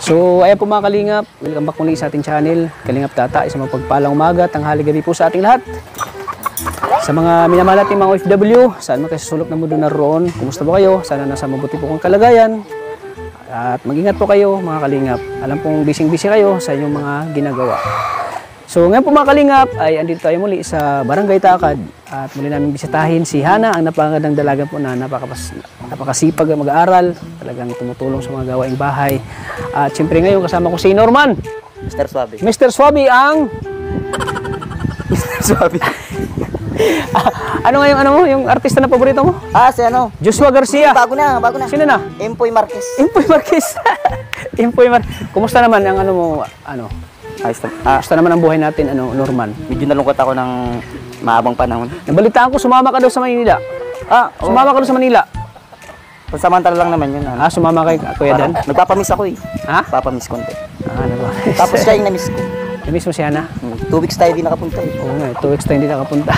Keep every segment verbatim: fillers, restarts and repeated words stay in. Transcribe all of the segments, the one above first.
So, ayan po mga Kalingap, welcome back muli sa ating channel, Kalingap Tata, isang mapagpalang umaga, tanghali gabi po sa ating lahat. Sa mga minamahal nating mga O F W, saan man kayo sa sulok ng mundo naroon, kumusta po kayo? Sana nasa mabuti po kong kalagayan. At mag-ingat po kayo mga Kalingap. Alam pong busy-busy kayo sa inyong mga ginagawa. So ngayon po mga Kalingap ay andito tayo muli sa Barangay Takad at muli namin bisitahin si Hana, ang napakagandang dalaga po na napakas, napakasipag mag-aaral, talagang tumutulong sa mga gawaing bahay. At siyempre ngayon kasama ko si Norman. mister Swaby. mister Swaby ang... mister Swaby. Ano nga yung, ano mo, yung artista na paborito mo? Ah, si ano? Joshua Garcia. Bago na, bago na. Sino na? Empoy Marquez. Empoy Marquez. Empoy Marquez. Kumusta naman ang ano mo, ano? Ayos na. Ah, Kumusta naman ang buhay natin, ano, Norman? medyo nalungkot ako ng maabang panahon. Nabalitaan ko, sumama ka daw sa Manila. Ah, oo. Sumama ka daw sa Manila. Pansamantala lang naman yun. Ano? Ah, sumama kay Kuya Dan? Parang nagpapamiss ako eh. Ha? Papamiss konti. Ah, ano ba? Tapos siya yung namiss ko. Namiss mo si Hana? Hmm, Two weeks tayo di nakapunta eh. Oo nga, two weeks tayo hindi nakapunta.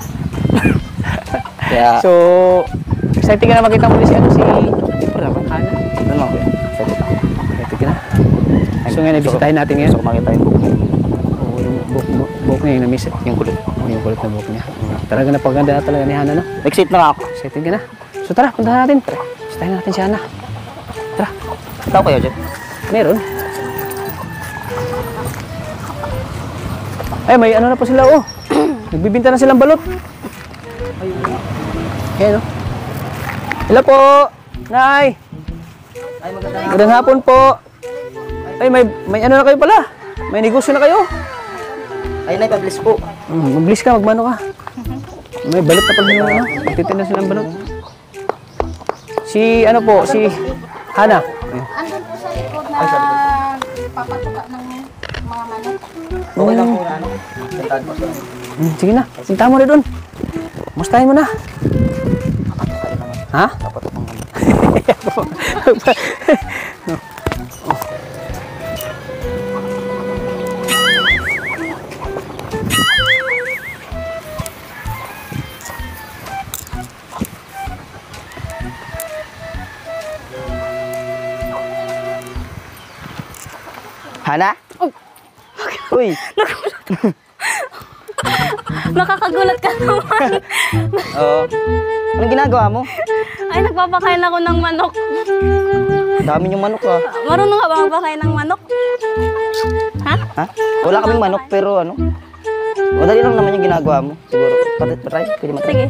Kaya, So, excited ka na makita mo si ano, si Hana? ano lang kuya. Sabi ko. Excited ka na? So ngayon, ibisitahin natin ngayon. Gusto ko makita yung book. Oo, yung buhok, buhok, buhok niya yung namiss. Yung kulit. Oo, yung kulit na buhok niya. Talaga napaganda na talaga ni Hana, no? Excited na ako. Excited ka na? So tara, puntahan natin. Bisitahin natin si Hana. Tara. Tao kayo dyan? Meron. Ay, may ano na po sila, oh. Nagbibinta na silang balot. Ayan, oh. Hello po, Nay. Ay, maganda. Magandang hapon po. Ay, may, may ano na kayo pala. May negosyo na kayo. Ay, nai-publish po. Hmm, mag-bliss ka, magmano ka. May balot na pala yung ano. Magtitinda silang balot. Si, ano po, si Hana. Ayan. Andun po sa likod na papatuka ng mga manok. Okay lang po na ano. Puntahan po siya. Hmm, sige na, sintahan mo na doon. Mustahin mo na. Ha? Papatok ng ano. No. Oh. Hana? Uy! Nakakagulat ka naman. Oo. Anong ginagawa mo? Ay, nagpapakain ako ng manok. Dami yung manok ah. Marunong ka ba magpakain ng manok? Ha? Ha? Wala kaming manok pero ano? Madali lang naman yung ginagawa mo. Siguro. Patit patry? Pwede matry? Sige.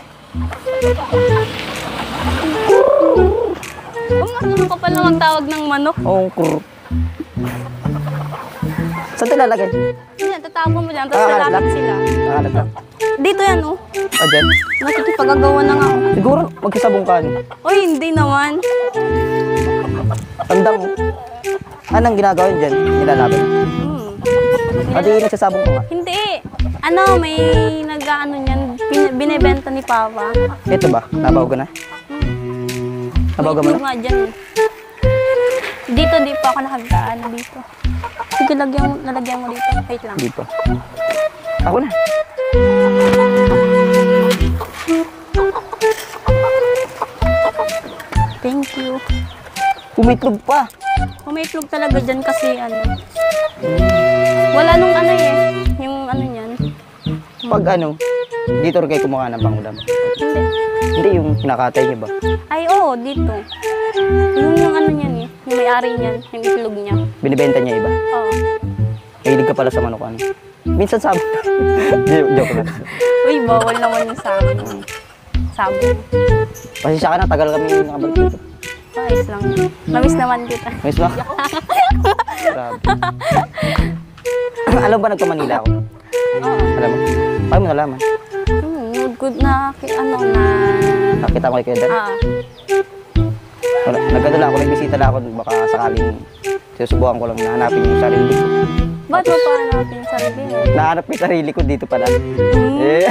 Kung ano ka pala magtawag ng manok? Oo, kur. Saan ito lalagay? Yan, tatapon mo dyan, tapos Ah, lalapit lang. sila. Nakalat lang. Dito yan, oh. Ah, dyan? Nakikipagagawa na nga ako. Siguro magsasabong ka. ano? Uy, hindi naman. Tanda mo. Anong ginagawa yun dyan? Nilalaban. Hmm. Pati nagsasabong ka nga. Hindi. Ano, may nag-ano niyan, bin- binibenta ni Papa. Ito ba? Nabaw ka na? Nabaw ka mo May na? nga dyan. eh. Dito, di pa ako nakagdaan dito. Sige, lagyan mo, nalagyan mo dito. Wait lang. Hindi pa. Ako na. Thank you. Umitlog pa. Umaitlog talaga dyan kasi ano. Wala nung ano eh. Yung ano niyan. Pag ano, dito rin kayo kumuha ng pangulam. Hindi. Hindi yung nakatay niya ba? Ay, oo, dito. Yung yung ano niyan eh. Yung may-ari niyan. Yung itlog niya. Binibenta niya iba. Oo. Mahilig ka pala sa manok ano. Minsan sabi. Joke lang. Uy, bawal naman yung sabi. Sabi. Pasensya ka na, tagal kami nakabalik dito. Ayos lang. Namiss naman kita. Miss ba? Grabe. Alam ba nagpa-Manila ako? Oo. Alam mo? Paano mo nalaman? Hmm, good na, ki- ano na. Nakita ko kay Kuya Dan. Ah, Wala, nagkadala ako, nagbisita lang ako, baka sakaling sinusubukan ko lang na hanapin yung sarili ko. ba't mo pa natin yung sarili mo? Nahanap ko yung sarili ko dito pala. Hmm. Eh.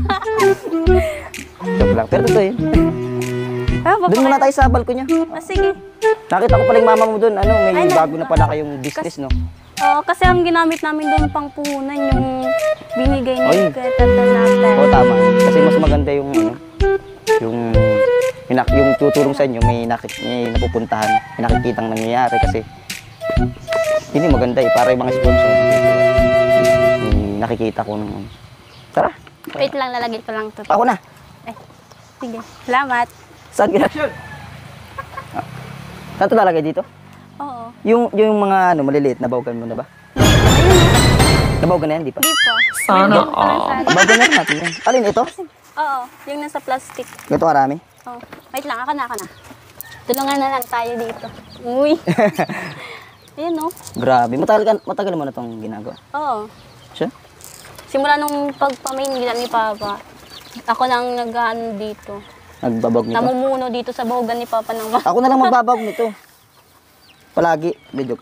Joke lang. Pero totoo yun. Ah, baka- Doon muna tayo sa balkon niya. Ah, sige. Nakita ko pala yung mama mo doon. Ano, may Ay, na- bago na pala kayong business, no? Oo, kasi ang ginamit namin doon pang puhunan yung binigay Ay. ni Kuya Tata natin. Oo, tama. Kasi mas maganda yung, ano, yung, yung, nak- yung tutulong sa inyo, may, nakik may napupuntahan, may nakikitang nangyayari. Kasi Hindi maganda eh, para yung mga sponsor. Yung nakikita ko nung ano. Tara, Wait lang, lalagay ko lang to. ako na. Eh, sige. Salamat. Saan ka? Ah. Saan ito lalagay dito? Oo. Yung, yung mga ano, maliliit, nabawagan mo na ba? Nabawagan na yan, di pa? Di po. Sana Medyo pa lang sana. Nabawagan na rin natin yan. Alin ito? Oo, yung nasa plastic. Ito karami. Oh. Wait lang, ako na, ako na. Tulungan na lang tayo dito. Uy. Ayan, no? Grabe, matagal, ka, matagal mo na itong ginagawa. Oo. Siya? Simula nung pagpamain nila ni Papa, ako nang nag-ano dito. Nagbabag nito. Namumuno dito sa bahugan ni Papa ng mga. Ako na lang magbabag nito. Palagi. Medyo.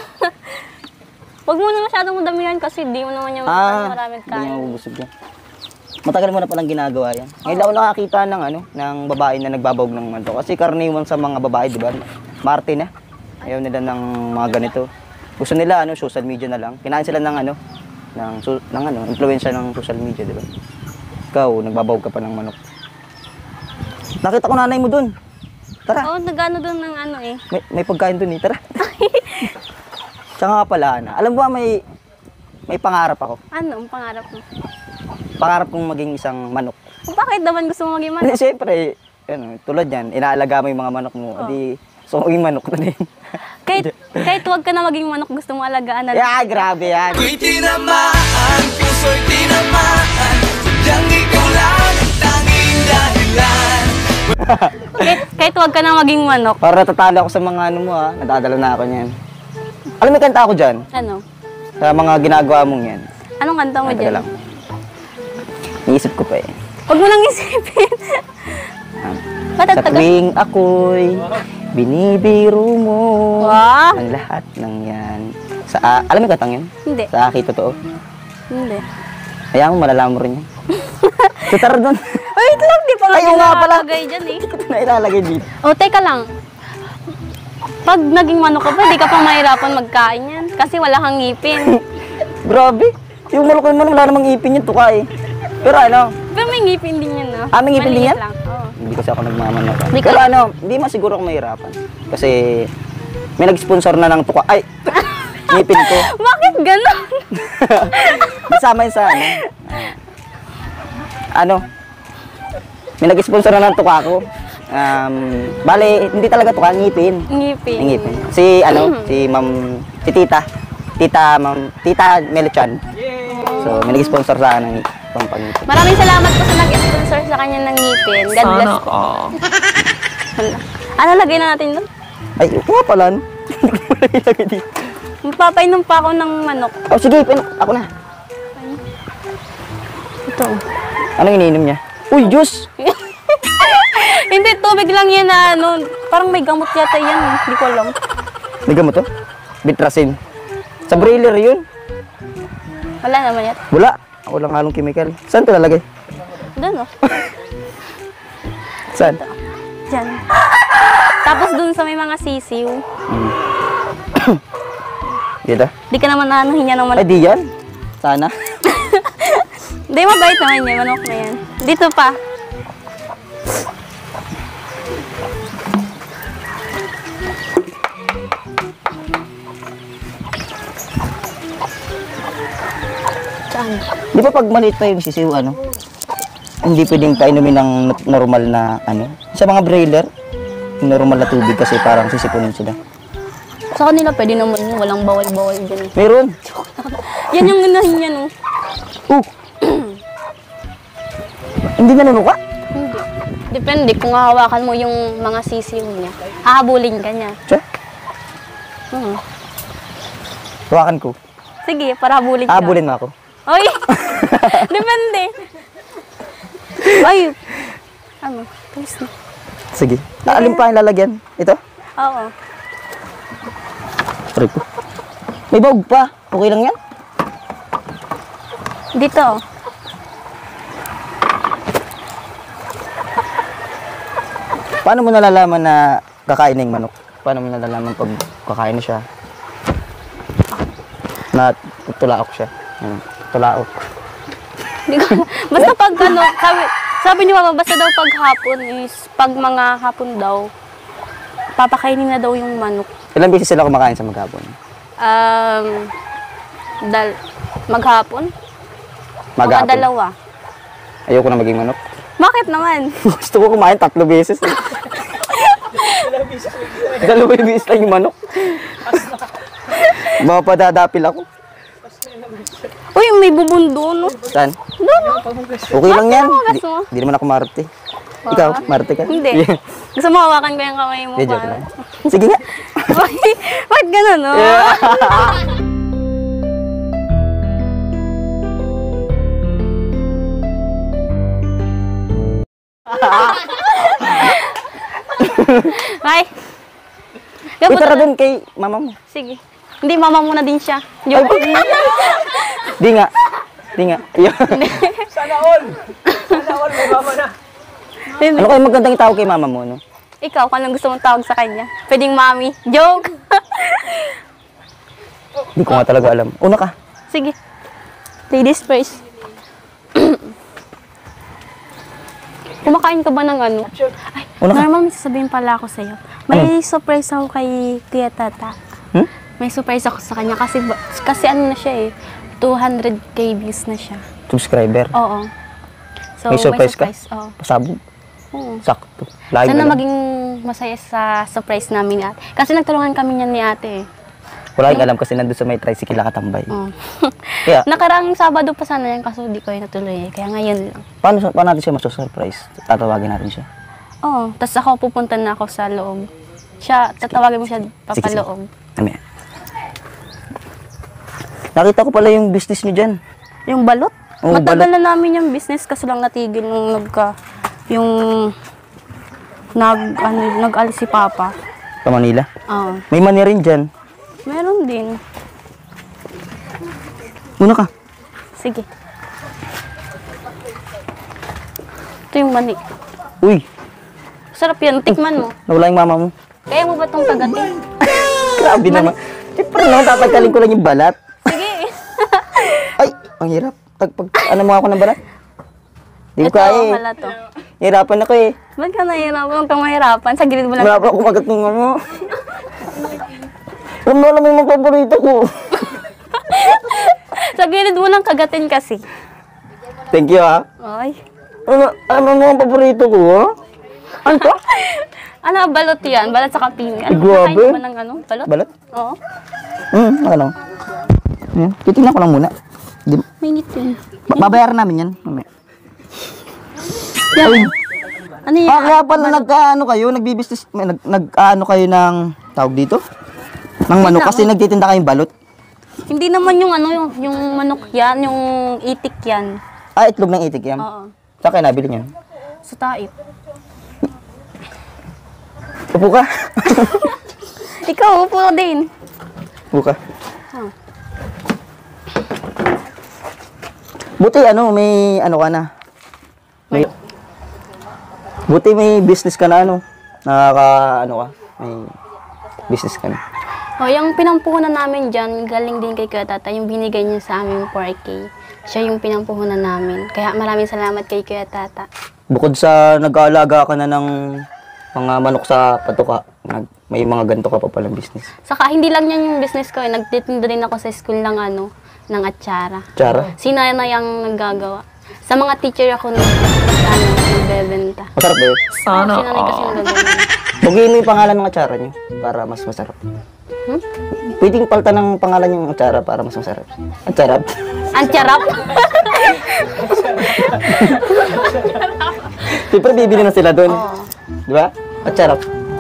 Huwag mo na masyadong madamihan kasi di mo naman yung Ah, maraming hindi niya kain. mabubusog yan. Matagal mo na palang ginagawa yan. Ngayon lang ako nakakita ng ano, ng babae na nagbabawag ng manto. Kasi karaniwan sa mga babae, di ba? Marte na. Ayaw nila ng mga ganito. Gusto nila ano, social media na lang. Kinain sila ng ano, ng, su- ng ano, influensya ng social media, di ba? Ikaw, nagbabawag ka pa ng manok. Nakita ko nanay mo dun. Tara, Oo, nagano doon ng ano eh. may, may pagkain dun eh. Tara. Tsaka nga pala, Ana, alam mo ba may, may pangarap ako. Ano ang pangarap mo? Pangarap kong maging isang manok. Bakit naman gusto mo maging manok? Hindi, siyempre, ano, tulad yan, inaalaga mo yung mga manok mo. Adi, so maging manok na din. Kahit, kahit huwag ka na maging manok, gusto mo alagaan na lang. Yeah, grabe yan. Ako'y tinamaan, puso'y tinamaan. Sadyang ikaw lang ang tanging dahilan. kahit, kahit huwag ka na maging manok. Para natatalo ako sa mga ano mo ha, nadadala na ako niyan. Alam mo, may kanta ako dyan, Ano? sa mga ginagawa mong yan. Anong kanta mo Teka dyan? lang. Iisip ko pa eh. Huwag mo nang isipin. Ba't Sa ang tagal? tuwing ako'y binibiro mo Wow. ang lahat ng yan. Sa, ah, alam mo yung kantang yun? Hindi. Sa akin totoo. Hindi. Kaya mo, malalaman mo rin yan. Tutar doon. Wait lang, di pa nga Ay, oo nga pala. nilalagay dyan eh. Ito na ilalagay dito. O, teka lang. Pag naging manok ka pa, di ka pa mahirapan magkain yan. Kasi wala kang ngipin. Grabe. Yung manok naman, wala namang ipin yun, tuka eh. Pero ano, Pero may ngipin din yan, no? Ah, may ngipin din Maliit yan? lang. Oo. hindi kasi ako nagmamanok. Hindi ka- Pero ano, hindi masiguro ako mahirapan. Kasi may nag-sponsor na ng tuka. Ay! Ngipin ko. Bakit ganon? Kasama yun sa ano. Ano? May nag-sponsor na ng tuka ko. Um, bale, hindi talaga tuka, ngipin. Ngipin. May ngipin. Si ano, si Ma'am, si Tita. Tita, Ma'am, Tita Melechan. So, may nag-sponsor sa akin ng pampangipin. Maraming salamat po sa nag-sponsor sa kanya ng ngipin. God bless po. Ano? Ano, lagay na natin doon? Ay, nga pala, no? Hindi ko pala ilagay dito. Magpapainom pa ako ng manok. Oh, sige, pin ako na. Ito. Anong iniinom niya? Uy, juice! Hindi, tubig lang yan na ano. Parang may gamot yata yan. Hindi ko alam. Liga mo to? Bitrasin. Sa broiler yun. Wala naman yan. Wala. Walang halong chemical. Saan ito lalagay? Doon, oh. Saan? Diyan. Tapos dun sa may mga sisiw. Dito? Di ka naman nanuhin niya ng Ay, manok. di yan. Sana. Di, mabait naman niya. Manok na yan. Dito pa. Saan? Di ba pag maliit pa yung sisiw, ano? Hindi pwedeng painumin ng nat- normal na, ano? Sa mga broiler, yung normal na tubig kasi parang sisipunin sila. Sa kanila pwede naman yun. Walang bawal-bawal dyan. eh. Meron. Yan yung inahin niya, no? Uh! Hindi na nanuka? Hindi. Depende kung hahawakan mo yung mga sisiw niya. Hahabulin ka niya. Siya? Hmm. Hawakan ko. Sige, para habulin ka. Habulin mo ako. Oy! Depende. Ay! Ano? Tapos na. Sige. Alin pa ang lalagyan? Ito? Oo. Try ko. May bawg pa. Okay lang yan? Dito. Paano mo nalalaman na kakain na yung manok? Paano mo nalalaman pag kakain na siya? Na tulaok siya. Yan. Tulaok. Hindi ko, basta pag ano, sabi, sabi ni Mama, basta daw pag hapon is, pag mga hapon daw, papakainin na daw yung manok. Ilang beses sila kumakain sa maghapon? Um, dal maghapon? Maghapon. Mga dalawa. Ayoko na maging manok. Bakit naman? Gusto ko kumain tatlo beses. Dalawa yung beses lang yung manok. Mapadadapil ako. Uy, may bubundo, no? Saan? Doon. Okay lang yan. Bakit Di, mo? di naman ako marte. Ikaw, marte ka? Hindi. Gusto mo hawakan ko yung kamay mo. Di, joke para- lang. Sige nga. Bakit bakit ganun, no? Ay. Uy, tara dun kay mama mo. Sige. Hindi, mama muna din siya. Joke. Di nga. Di nga. Ayun. Sana all! Sana all, may mama na. Hindi. Ano kayo magandang tawag kay mama mo, no? Ikaw, kung anong gusto mong tawag sa kanya? Pwedeng mami. Joke. Hindi ko nga talaga alam. Una ka. Sige. Ladies first. Kumakain ka ba ng ano? Ay, Una ka. normal may sasabihin pala ako sa'yo. May surprise ako kay Kuya Tata. Hmm? May surprise ako sa kanya kasi ba- kasi ano na siya eh. two hundred K views na siya. Subscriber. Oo. So, May surprise ka? Oo. Pasabog. Oo. Sakto. Lagi Sana na lang. maging masaya sa surprise namin ni ate. Kasi nagtulungan kami niyan ni ate eh. Wala yung alam kasi nandun sa may tricycle nakatambay. Oo. Kaya, Nakaraang Sabado pa sana yan kaso di ko yun natuloy eh. Kaya ngayon lang. paano, paano natin siya masasurprise? Tatawagin natin siya. Oo. Tapos ako pupunta na ako sa loob. Siya, tatawagin mo siya Sige, sige. papaloob. Ano yan? Nakita ko pala yung business niyo dyan. Yung balot? Oo, Matagal balot. na namin yung business kasi lang natigil nung nagka, yung nag, ano, nag-alis si Papa. Sa Manila. Oo. May mani rin dyan. Meron din. Una ka. Sige. Ito yung mani. Uy, Sarap yan. Tikman mo. nawala yung mama mo. Kaya mo ba itong kagatin? Grabe naman. Siyempre naman, tatagkalin ko lang yung balat. Sige. Ay, ang hirap. Tagpag, ano mo ako ng balat? Di ko Ito, kaya eh. wala to. Hirapan ako eh. Ba't ka nahihirapan? Huwag kang mahirapan. Sa gilid mo lang. Wala pa akong magat ng ano. Alam mo alam mo yung mga paborito ko. Sa gilid mo lang kagatin kasi. Thank you ha. Ay. Alam, alam mo mga paborito ko ha? Ano to? Ano, balot yan? Balot sa kaping. Ano, Grabe. kakain mo ba ng ano? Balot? Balat? Oo. Hmm, ano? Hmm, titignan ko lang muna. Di, Mainit yun. ba- babayaran namin yan. Mamaya. Yan. Ano yan? Ah, kaya pala nag-ano kayo, nagbi-business, may nag, nag-ano kayo ng tawag dito? Ng manok kasi nagtitinda kayong balot. Hindi naman yung ano, yung, yung manok yan, yung itik yan. Ah, itlog ng itik yan. Oo. Saan kayo nabili niyan? Sa taip. Upo ka. Ikaw, upo din. Upo ka. Huh. Buti ano, may ano ka na. May, buti may business ka na ano. Nakaka, ano ka, may business ka na. O, yung pinampuhunan namin dyan, galing din kay Kuya Tata, yung binigay niya sa amin four K. Siya yung pinampuhunan namin. Kaya maraming salamat kay Kuya Tata. Bukod sa nag-aalaga ka na ng mga manok sa patuka, nag, may mga ganito ka pa palang business. Saka hindi lang yan yung business ko, eh. Nagtitinda din ako sa school ng ano, ng atsara. Tsara. Si Nana yung naggagawa. Sa mga teacher ako nag, ano, nagbebenta. Masarap ba yun? Sana. Si Nanay kasi naggagawa. Baguhin mo yung pangalan ng atsara niyo para mas masarap. Hmm? Pwedeng palta ng pangalan yung atsara para mas masarap. Atsara? Ang charap. Siyempre bibili na sila doon. Oo. Di ba? Atsara.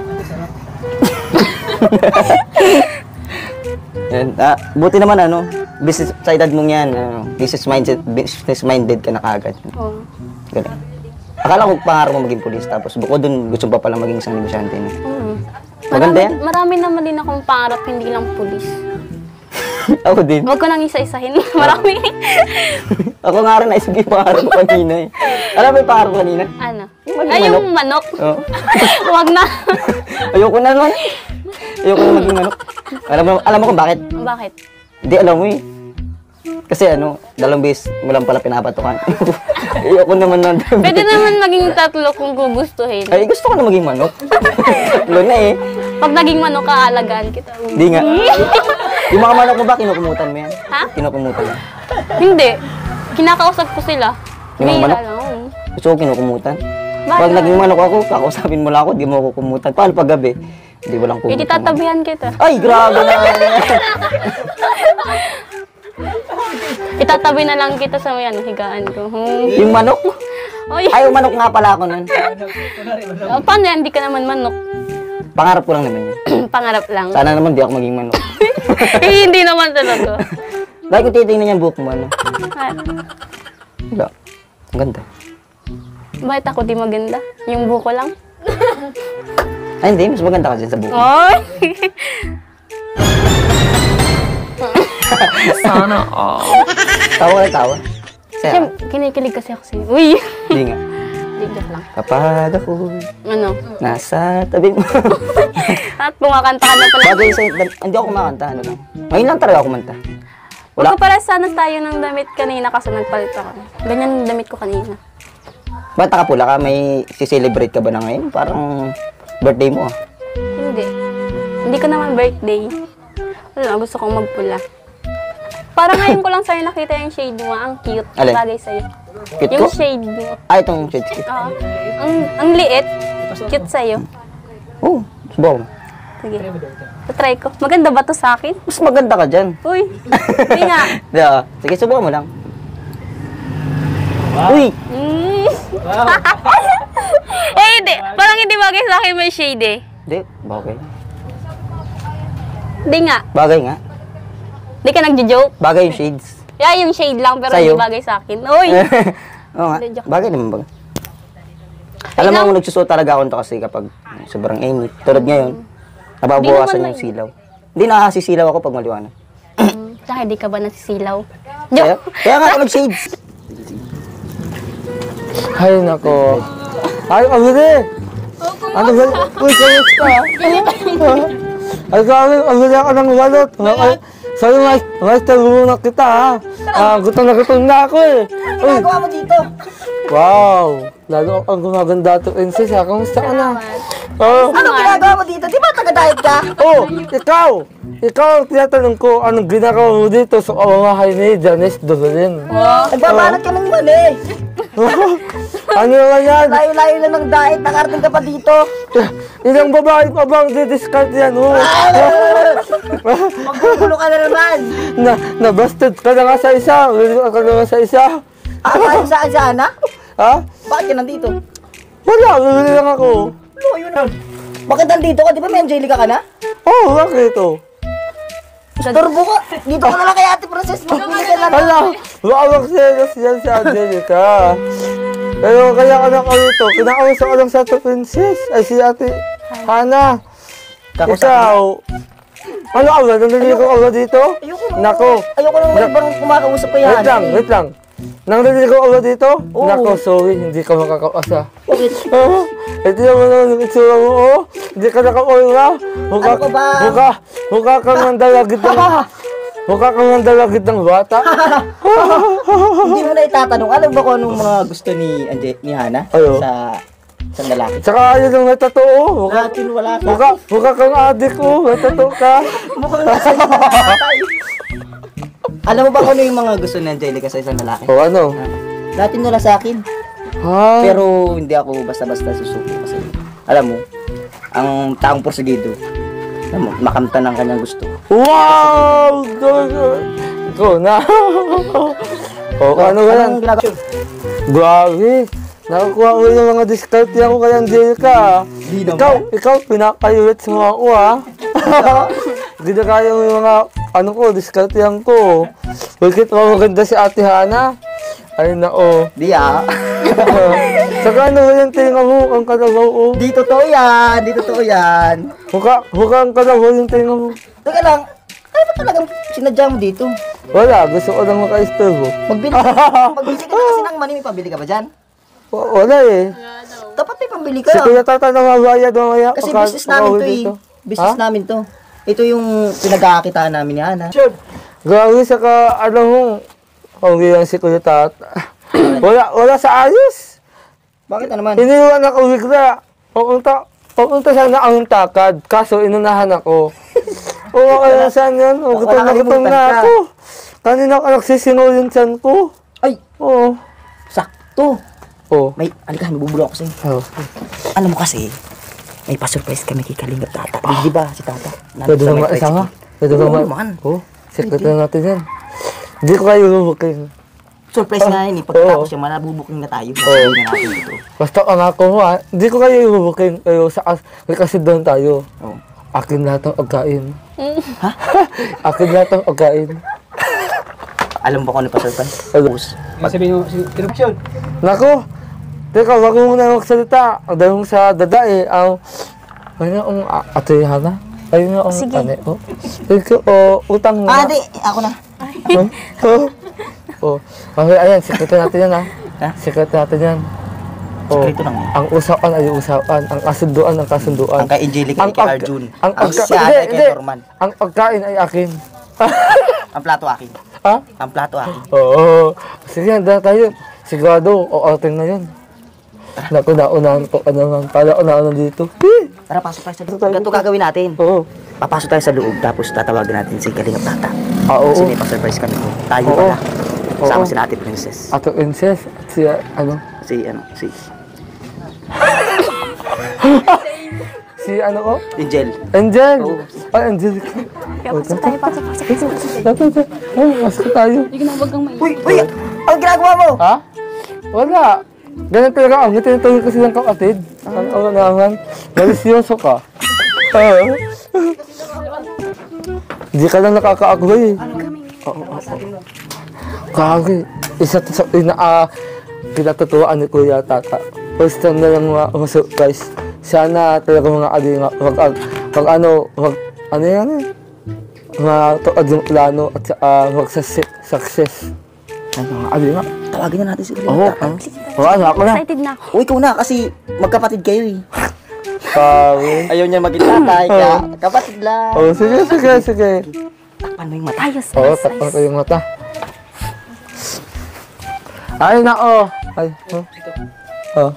Yan. Ah, buti naman ano, business sa edad mong yan, ano, business minded, business minded ka na kagad. Oo. Ganun. Akala ko pangarap mo maging pulis, tapos bukod dun, gusto mo pa pala maging isang negosyante. No? Mm. Maganda Marami, yan. marami naman din akong pangarap, hindi lang pulis. Ako din. Huwag ko nang isa-isahin. Marami. Ako nga rin, naisip ko yung pangarap ko kanina eh. Alam mo yung pangarap ko kanina? Ano? maging Ay, yung manok. Oo. Huwag na. Ayoko na naman. Ayoko na maging manok. Alam mo, alam mo kung bakit? Bakit? Hindi, alam mo eh. Kasi ano, dalawang beses mo lang pala pinapatukan. Ayoko naman nun. Pwede naman maging tatlo kung gugustuhin. Ay, gusto ko na maging manok. Tatlo na eh. Pag naging manok ka, alagaan kita. Hindi nga. Yung mga manok mo ba, kinukumutan mo yan? Ha? Kinukumutan mo. Hindi. Kinakausap ko sila. Yung mga Bihira manok? lang, oo. Gusto ko kinukumutan. Bakit? Pag naging manok ako, kakausapin mo lang ako, di mo ako kumutan. Paano pag gabi? Hindi walang Hindi kumutan. tatabihan kita. Ay, grabe na. Itatabi na lang kita sa yan, higaan ko. Hmm. Yung manok? Oy, Ay, yung manok nga pala ako nun. oh, paano yan? Hindi ka naman manok. Pangarap ko lang naman yun. Pangarap lang. Sana naman di ako maging manok. Eh, hindi naman talaga. Lagi ko titingnan yung buhok mo, ano? Ah, Wala. Ang ganda. Bakit ako di maganda? Yung buko lang? Ay, hindi. Mas maganda ka dyan sa buhok. Oy! Tawa ka na tawa. Saya. Siyem, kinikilig kasi ako sa'yo. Uy! Hindi nga. Hindi, joke lang. Kapag ako Ano? nasa tabi mo. At kumakanta ka na pala. Bagay sa... Hindi ako kumakanta, ano lang. Ngayon lang talaga ako kumanta. Wala. Magkapala sana tayo ng damit kanina kasi nagpalit ako. Ganyan yung damit ko kanina. Ba't nakapula ka? May si-celebrate ka ba na ngayon? Parang birthday mo ah. Hindi. Hindi ko naman birthday. Wala, gusto kong magpula. Parang ngayon ko lang sa'yo nakita yung shade mo. Ang cute. Alin? Bagay sa'yo. Cute ko? Yung shade mo. Ah, itong shade cute. Oo. Ang, ang liit. Cute sa'yo. Oo, oh, subaw. Sige. Try ko. Maganda ba to sa akin? Mas maganda ka dyan. Uy. Hindi nga. Di ba? Sige, subukan mo lang. Uy! Mm. eh, hindi. Parang hindi bagay sa akin may shade eh. Hindi, bagay. Hindi nga. Bagay nga. Hindi ka nagjo-joke. Bagay yung shades. Yeah, yung shade lang pero Sa'yo? hindi bagay sa akin. Uy. Oo nga. Hindi, joke. Bagay naman bagay. Alam mo, nagsusuot talaga ako nito kasi kapag sobrang init. Tulad ngayon, nababawasan Hindi naman yung silaw. Hindi nakasisilaw ako pag maliwanag. Mm, Saka hindi ka ba nasisilaw? Kaya, Joke. kaya nga ako nag-shades. Ay, nako. Ay, Amiri! Ano ba? Uy, kamusta? Ay, kami, Amiri ako ng walot. Ay, sabi, mais, master, muna kita, ha? Ah, gutom na gutom na ako, eh. Uy, Ginagawa mo dito. wow! Lalo ang gumaganda to, Princess, ha? Kamusta ka na? Oh, Ano ginagawa mo dito? Di ba taga-diet ka? oh, ikaw! Ikaw ang tinatanong ko, anong ginagawa mo dito sa kawangahay ni Janice Dovalin? Nagbabanat ka ng mali. Ano naman yan? Layo-layo lang ng diet. Nakarating ka pa dito. Ilang babae pa bang didiscount yan, oh? Magkukulo ka na naman. Na, na-busted ka na nga sa isa. Willing ka na nga sa isa. Ah, tayo saan sana? Ha? Bakit ka nandito? Wala, bibili lang ako. No, yun na. Bakit nandito ka? Di ba may Angelica ka na? Oh, bakit ito? Turbo ka. Dito ka na lang kay Ate Princess. Magbili ka na. Hala, baka magselos yan si Angelica. Pero kaya ka na kami ito. Kinakausap ko lang sa Ate Princess. Ay, si Ate Hana. Kakusap Ikaw. Ano ka ba? Naniligo ka ba dito? Ayoko. Nako. Ayoko nang may barang kumakausap ko yan. Wait lang, wait lang. Nangliliko ka ba dito? Oo. Nako, sorry, hindi ka makakapasa. Bakit? Oh, ito naman naman yung itsura mo, oh. Hindi ka nakakulma. Mukha, Ano ka ba? Mukha, mukha kang nandalagit ng... mukha kang nandalagit ng bata. Hindi mo na itatanong. Alam ba kung anong mga gusto ni Anje, ni Hana? Ayo. Sa sa lalaki? Tsaka ayun lang natotoo. Mukha, Natin wala sa mukha, mukha kang adik, oh. Natotoo ka. Mukhang nasa tatay. Alam mo ba kung ano yung mga gusto ni Angelica sa isang lalaki? O ano? Natin wala sa akin. Ha? Pero hindi ako basta-basta susuko kasi alam mo, ang taong porsigido, alam mo, makamta ng kanyang gusto. Wow! Go, go. Ikaw na. O, ano ba yan? Anong ginagawa? Grabe! Nakukuha ko yung mga discount yan ko kay Angelica. Di naman. Ikaw, ikaw, pinakayuwit mo ako, ha? Ginagaya mo yung mga, ano ko, discount yan ko. Bakit mo maganda si Ate Hana? Ay, nao. Di ah. Saka ano ba yung tinga mo? Ang kalabaw, oh. Di totoo yan. Di totoo yan. Mukha, mukha ang kalabaw yung tinga mo. Teka lang, ano ba talagang sinadya mo dito? Wala, gusto ko lang maka-istorbo. Magbili ka, magbili ka na kasi ng money, may pabili ka ba dyan? W- Wala eh. Dapat may pambili Si ka. Kuya Tata na mabayad mamaya. Kasi pagka- business namin pagka-uwi to eh. dito. Business Ha? namin to. Ito yung pinagkakakitaan namin ni Hana. Grabe, saka alam mo, kung lang si Kuya Tata. Wala, wala sa ayos. Bakit na naman? Iniwan ako bigla. Pupunta, Papunta sana ang takad, kaso inunahan ako. Oo, kaya saan yan? O, gutom na gutom Nakakalimutan na ka. ako. Kanina ka nagsisingaw yung tiyan ko. Ay, Oo. sakto. Oo. May, alika, may bubulo ako sa'yo. Oh. Alam mo kasi, may pa-surprise kami kay Kalingap Tata. Di ba si Tata? Nandun Pwede sa ba may maisa nga? tricycle. Pwede ba Oo ma... naman. Oo. Secret na natin yan. Hindi ko kayo bubuking. Surprise nga yun eh. Pagkatapos yung manabubuking na tayo, sasabihin na natin ito. Basta ang ako mo ha, hindi ko kayo bubuking. Kayo sa may kasi doon tayo. Oo. Akin lahat ang pagkain. Ha? Akin lahat ang pagkain. Alam mo kung ano pa-surprise? Ano? Yung sabihin mo, si Kirupsyon. Nako! Teka, wag mo muna magsalita. Ang dahil mo sa dada eh. Ang... Ayun ang ate Hana. Ayun ang... Sige. Ane, oh. Thank you. Oh, utang mo Ah, na. di. Ako na. Oh. Oh. Okay, ayan. Sikreto natin yan ha. Ha? Sikreto natin yan. Oh. Sikreto lang yan. Ang usapan ay usapan. Ang kasunduan ang kasunduan. Ang kay Angelica ay kay pag- Arjun. Ang, Ang pagka- si Ana hindi, ay kay hindi. Norman. Ang pagkain ay akin. Ang plato akin. Ha? Ang plato akin. Oo. Sige, handa tayo. Sigurado, o outing na yun. Naku, naunahan ko ano man. Para unahan dito. Eh! Tara, pasok tayo sa loob. Ganito gagawin natin. Oo. Papasok tayo sa loob, tapos tatawagan natin si Kalingap Tata. Ah, oo. Kasi may pa-surprise kami. Tayo Oo. pala. Kasama Oo. si Ate Princess. Ato Princess at si ano? Si, ano, si Si ano ko? Angel. Angel! Oo. Ay, Angel. Pasok tayo, pasok, pasok, pasok. Dapat sa... Ay, masok tayo. Hindi ka na wag kang may... Uy, uy! Ang ginagawa mo? Ha? Wala. Ganun talaga ako. Tinutulog kasi ng kapatid. Ano ako naman? Malisyoso ka. Oo. Hindi ka lang nakaka-agree. Oo, oo, oo. Kagi. Isa to sa pina... Uh, pinatutuwaan ni Kuya Tata. First time na lang mga surprise. Sana talaga mga alinga. Wag, wag, wag ano, wag, ano yan eh. Matuad yung plano at uh, wag sa success. Ay, mga alinga. Tawagin na natin si Oo, Kalingap Tata. oh, oh, ano ako na. Excited na ako. Uy, ikaw na, kasi magkapatid kayo eh. Kagi. Ayaw niya maging tatay, kaya kapatid lang. Oh, sige, sige, sige. Paano yung mata? Ayos, Oo, oh, ayos, takpan ayos. ko yung mata. Ay, nako. Ay, oh. Oh.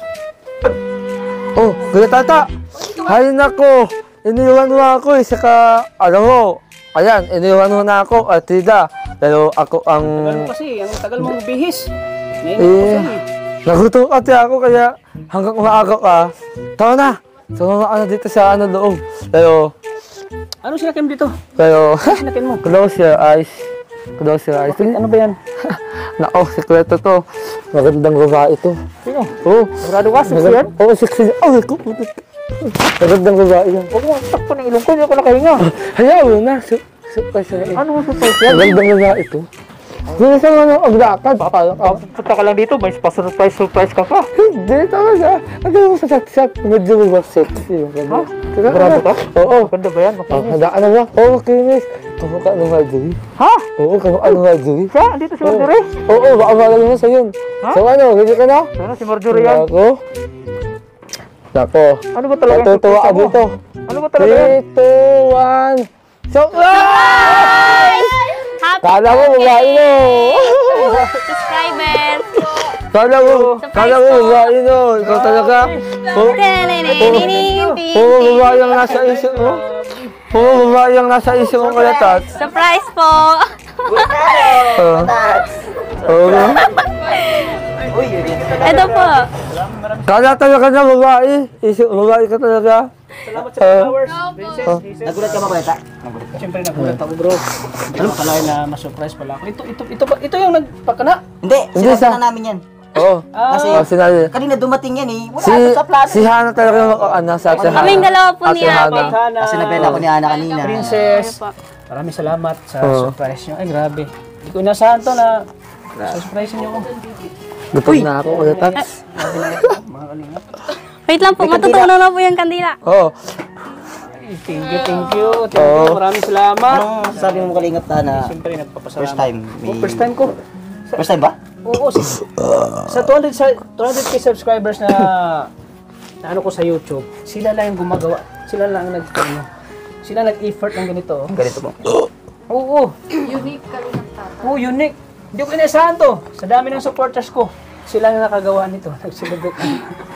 Oh, Kuya Tata. Ay, nako. Iniwan mo ako eh. Saka, alam mo, ayan, iniwan mo na ako at tida. Pero ako ang... Tagal mo kasi, ang tagal mong bihis. Ngayon ako Eh, sa'yo eh. nagutom kasi ako kaya hanggang umaaga ka. Tama na. Sumama ka na dito sa ano loob. Pero, Ano sinakim dito? pero, Ano sinakim mo? close your eyes. Close your eyes. Bakit? Ano ba yan? Nako, sikreto to. Magandang babae to. Sino? Oo. Sigurado ka, sexy yan? Oo, sexy yan. Ay, ko, putik. Magandang babae yan. Huwag mo takpo ng ilong ko, hindi ako nakahinga. Hayaan mo na. Su surprise na Ano mo surprise yan? Magandang babae to. Hindi sa mga aglakad. Baka, Punta ka lang dito, may pa-surprise, surprise ka pa. hindi, talaga. Ang gano'n mo sa chat-chat. Medyo mo sexy. Ha? Sigurado Sigurado ka? Oo. Maganda ba yan? Oh, Makinis. handaan na ba? Oo, kinis. Kamukha ng Marjorie. Ha? Oo, kamukha ng Marjorie. Siya? Dito si Marjorie? Oo, baka malala mo sa yun. Ha? So ano, hindi ka na? Sana si Marjorie yan. Ako? Nako. Ano ba talaga yung Natutuwa ka surprise mo? dito. Ano ba talaga yan? three, two, one. So, ah! Happy Kala mo, babae mo. subscriber! Kala mo, kala mo, babae mo. Ikaw talaga. Oo, oo, babae ang nasa isip mo. Oo, babae ang nasa isip mo kaya tat. Surprise po! Oo. Oo. Uy, yun yun. Ito po. Kala talaga na babae. Isip, babae ka talaga. Salamat sa flowers. Princess, Oh. Princess. Nagulat ka ba, Kuya Ta? Siyempre nagulat ako bro. Hindi ko pala na ma-surprise pala ako. Ito, ito, ito, ba, ito yung nagpakana. Hindi, Hindi, sinabi sa- na namin yan. Oo. Ah, Kasi, Oh, sinabi. kanina dumating yan eh. Wala Si, ito sa plano. si Hana talaga yung ano sa ate Hana. Kaming dalawa po Ate niya. Hana. Hana. Kasi nabela ko ni Ana kanina. Princess. Sorry po. Maraming salamat sa Oo. surprise nyo. Ay, grabe. Hindi ko inasahan to na surprise nyo ako. Gutom na ako, Kuya Tats. Mga kalingap. Wait lang po, matutunan na po yung kandila. Oo. Ay, Thank you, thank you. Thank Oo. you. Maraming salamat. Anong sabi mo kalingap ta na Siyempre, nagpapasalamat. first time? Oh, first time ko. First time ba? Oo, si, sa two hundred, sa two hundred k subscribers na, na ano ko sa YouTube, sila lang yung gumagawa. Sila lang ang nag ano, sila nag-effort ng ganito. oh. Ganito mo. Oo. Unique ka rin Oo, unique. Hindi ko inasahan to. Sa dami ng supporters ko, sila ang nakagawa nito. Nag-celebrate.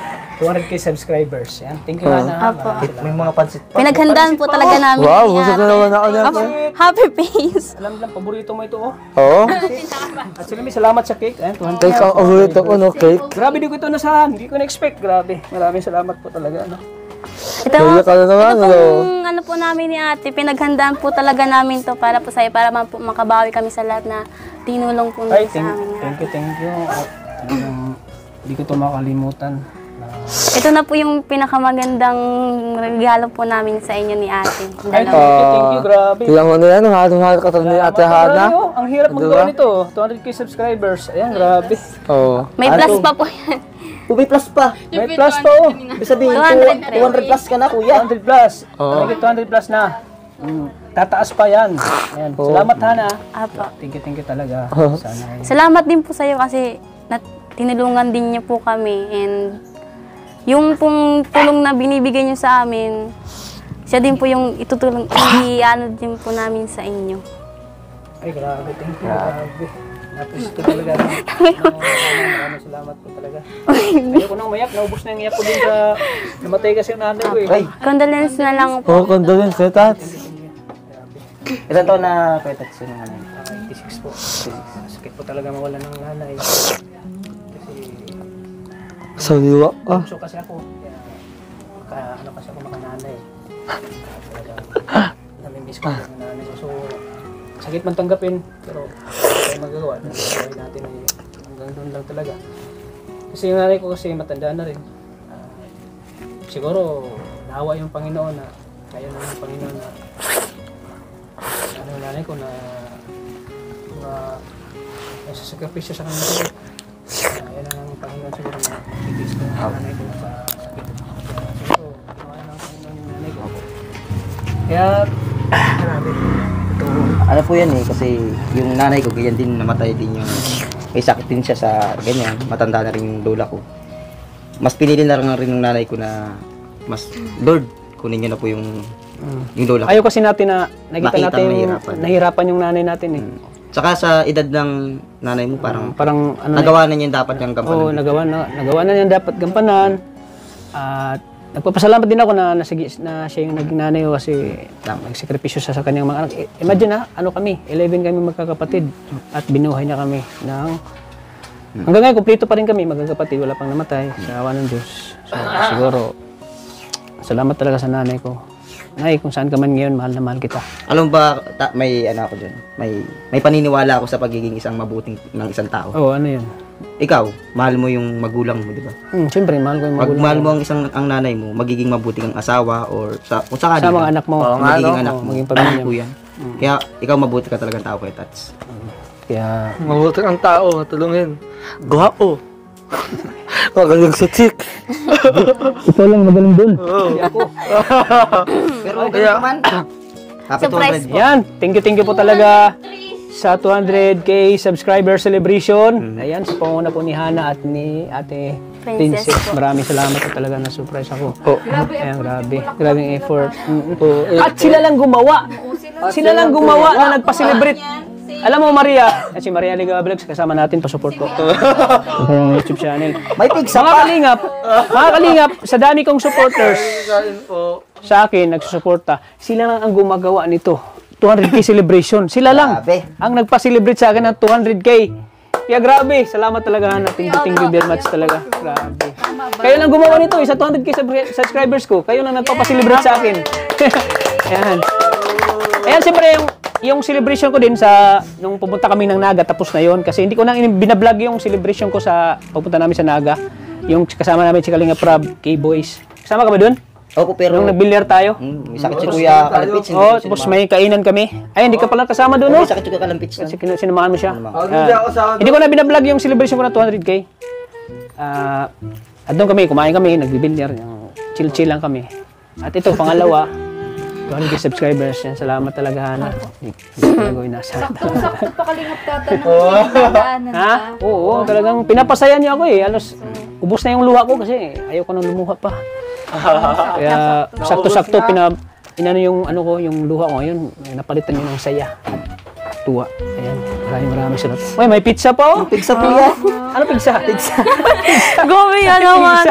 two hundred K subscribers. Yan. Thank you, Hana. Apo. May mga pansit pa. Pinaghandaan po talaga namin. Wow, ni gusto ko ate. naman ako niyan. Apo, happy face. Alam lang, paborito mo ito, oh. Oo. At sila may salamat sa cake. Ayan, two hundred. Cake ang ulit ako, no? Cake. Grabe, di ko ito nasahan. Hindi ko na-expect. Grabe. Maraming salamat po talaga. Ano? Ito, Kaya ka na naman, ito ano? pong ano po namin ni ate, pinaghandaan po talaga namin to para po sa'yo, para man po makabawi kami sa lahat na tinulong po Ay, nila sa thank, amin. thank you, thank you. At talagang hindi ko ito makalimutan. Na- Ito na po yung pinakamagandang regalo po namin sa inyo ni ate. Ay, thank Dalawa. you, thank you. Grabe. Tingnan mo na yan, halong-halo ka ni Ate Hana. Grabe, oh. Ang hirap magawa nito. two hundred K subscribers. Ayan, grabe. Oo. May plus pa po yan. Oh, may plus pa. May plus pa, oh. Ibig sabihin, two hundred two hundred plus ka na, two kuya. hundred plus. Oo. May two hundred plus na. Mm, tataas pa yan. Ayan. Salamat, Hana. Apo. Thank you, thank you talaga. Sana ay- Salamat din po sa'yo kasi nat tinulungan din niyo po kami and yung pong tulong na binibigay niyo sa amin, siya din po yung itutulong, i-ano din po namin sa inyo. Ay, grabe. Thank you. Grabe. Napis ko talaga. Maraming salamat po talaga. Ayoko nang mayak. Naubos na yung iyak ko din sa... Namatay kasi yung nanay ko eh. Ay, Condolence na lang po. Oo, condolence, eh, Tats. ilan taon na kuya Tats yun ano? Ah, eighty-six po. Sakit po talaga mawala ng nanay. Kasi... Sa liwa. Ah. Bunso kasi ako. Kaya... Maka, ano kasi ako makananay. Talaga... Namimiss ko yung nanay ko. So... Sakit man tanggapin. Pero... Kaya magagawa. Gawin natin ay... Hanggang doon lang talaga. Kasi yung nanay ko kasi matanda na rin. Ah, siguro... Naawa yung Panginoon na... Kaya na yung Panginoon na... Ano yung nanay ko na... Mga... Nasa sakripisyo sa kanya ko. Uh, yan ang Panginoon siguro na itis ko yung nanay ko sa sakit. Siguro, ano ang Panginoon yung nanay ko. Kaya, grabe. Ito, Ano po yan eh, kasi yung nanay ko, ganyan din namatay din yung... May sakit din siya sa ganyan, matanda na rin yung lola ko. Mas pinili na lang rin ng nanay ko na... Mas, Lord, kunin niyo na po yung... Yung lola ko. ayaw kasi natin na nakita Makita natin nahihirapan. nahirapan yung nanay natin eh. Tsaka sa edad ng nanay mo, parang... Parang ano Nagawa na niya yung dapat niyang Oo, gampanan. nagawa na nagawa na niya dapat gampanan. At nagpapasalamat din ako na nasigi na siya yung naging nanay ko kasi Tama. nagsakripisyo siya sa kanyang mga anak. I- Imagine na, ano kami, eleven kami magkakapatid at binuhay na kami ng hanggang ngayon kumpleto pa rin kami magkakapatid, wala pang namatay sa awa ng Diyos. So siguro salamat talaga sa nanay ko. Nay, kung saan ka man ngayon, mahal na mahal kita. Alam ba, ta- may ano ako dyan, may, may paniniwala ako sa pagiging isang mabuting ng isang tao. Oo, ano yun? Ikaw, mahal mo yung magulang mo, di ba? Hmm, siyempre, mahal ko yung Pag magulang mahal ko. mo ang isang ang nanay mo, magiging mabuti kang asawa or sa kung sakali Sa mga man, anak mo. Oo nga, magiging no? anak Oo, mo. maging pamilya mo. Po yan. Kaya ikaw mabuti ka talagang tao kay Tats. Kaya, Mabuti ang tao, tulungin. Guwapo. Magaling sa chick. ikaw lang magaling dun. Pero okay naman. Happy Surprise two hundred. po. Yan, thank you, thank you po talaga sa two hundred K subscriber celebration. Ayan, sa panguna po ni Hana at ni Ate Princess Princess. po. Maraming salamat po talaga na surprise ako. Oh. Ayan, grabe. Grabing effort. Mm, po. At sila lang gumawa. Sila lang gumawa na nagpa-celebrate. Alam mo, Maria, at si Maria Liga Vlogs, kasama natin, pa-support ko. Sa YouTube channel. May pigsa Mga pa. kalingap, mga kalingap, sa dami kong supporters, Kain po. sa akin, nagsusuporta, sila lang ang gumagawa nito. two hundred K celebration. Sila lang Grabe. ang nagpa-celebrate sa akin ng two hundred K. Kaya grabe, salamat talaga na. Thank you, thank you very much talaga. Grabe. Kayo lang gumawa nito, eh, sa two hundred K sub- subscribers ko. Kayo lang nagpapa-celebrate sa akin. Ayan. Ayan, siyempre, yung, yung celebration ko din sa, nung pupunta kami ng Naga, tapos na yon. Kasi hindi ko nang in- binablog yung celebration ko sa, pupunta namin sa Naga. Yung kasama namin si Kalinga Prab, K-Boys. Kasama ka ba dun? Opo, pero... Nung nagbilyar tayo? Hmm, may sakit si Kuya Kalampits. hindi Oo, ko tapos sinamahan. may kainan kami. Ay, hindi ka pala kasama doon, no? May sakit si Kuya Kalampits. Kasi kin- sinamahan mo siya. Oh, hindi ako sa... Hindi ko na binablog yung celebration ko na two hundred K. Ah, at doon kami, kumain kami, nagbibilyar. Chill-chill lang kami. At ito, pangalawa, two hundred K subscribers. Yan, salamat talaga, Hana. Hindi ko talaga inaasahan. Sakto pa kalingap tatanong ng Ha? Oo, talagang pinapasaya niyo ako eh. Alos, ubos na yung luha ko kasi ayaw ko nang lumuha pa. Kaya sakto-sakto pina inano yung ano ko, yung luha ko ngayon, napalitan niyo ng saya at tuwa. Ayan, maraming maraming salamat. Uy, may pizza pa oh. Pigsa po yan. Ano pizza? Pizza. Gobi yan naman. Pizza.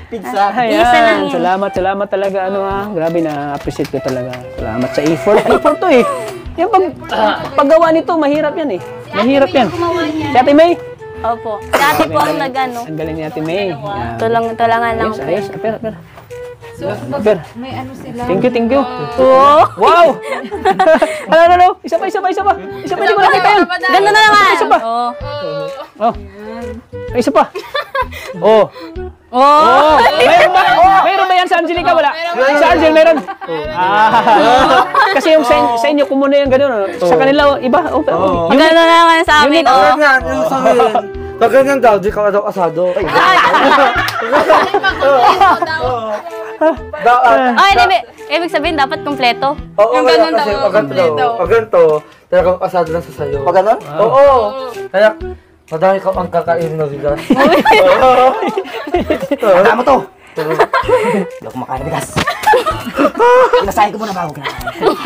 Pizza. Isa lang Ayan, yan. salamat, salamat talaga. Ano ah, grabe na appreciate ko talaga. Salamat sa effort. Effort to eh. Yung pag, ah, paggawa nito, mahirap yan eh. Mahirap yan. Si Ate May. Opo. Dati po ang nag-ano. Ang galing ni Ate May. Yan. Tulang-tulangan lang Ayos, po. ayos. Ah, Pera, pera. So, Pera. may ano sila. Thank you, thank you. Oo. Wow! Ano, ano, ano? Isa pa, isa pa, isa pa. Isa pa, hindi ko nakita yun. Ganda na naman. Isa pa. Oo. Oh. Ay, isa pa. Oh. Oo. Oh. Mayroon ba? Mayroon ba yan sa Angelica? Wala. Sa Angel, mayroon. Ah. Kasi yung sa, sa inyo, kumuna yung gano'n. Sa kanila, iba. Oh, oh. Ganda na naman sa amin. Oo. Ganyan, yung sabihin. Pag ganyan daw, di ka daw asado. Daan. Ay, ibig, ibig sabihin dapat kumpleto. Oo, kaya kasi pag ganito daw, pag ganito, talagang asado lang sa sayo. Pag ganon? Oo. Kaya, madami ka pang kakainin na bigas. Tama to. Hindi ako kumakain ng bigas. Pinasahin ko muna bago kinakain.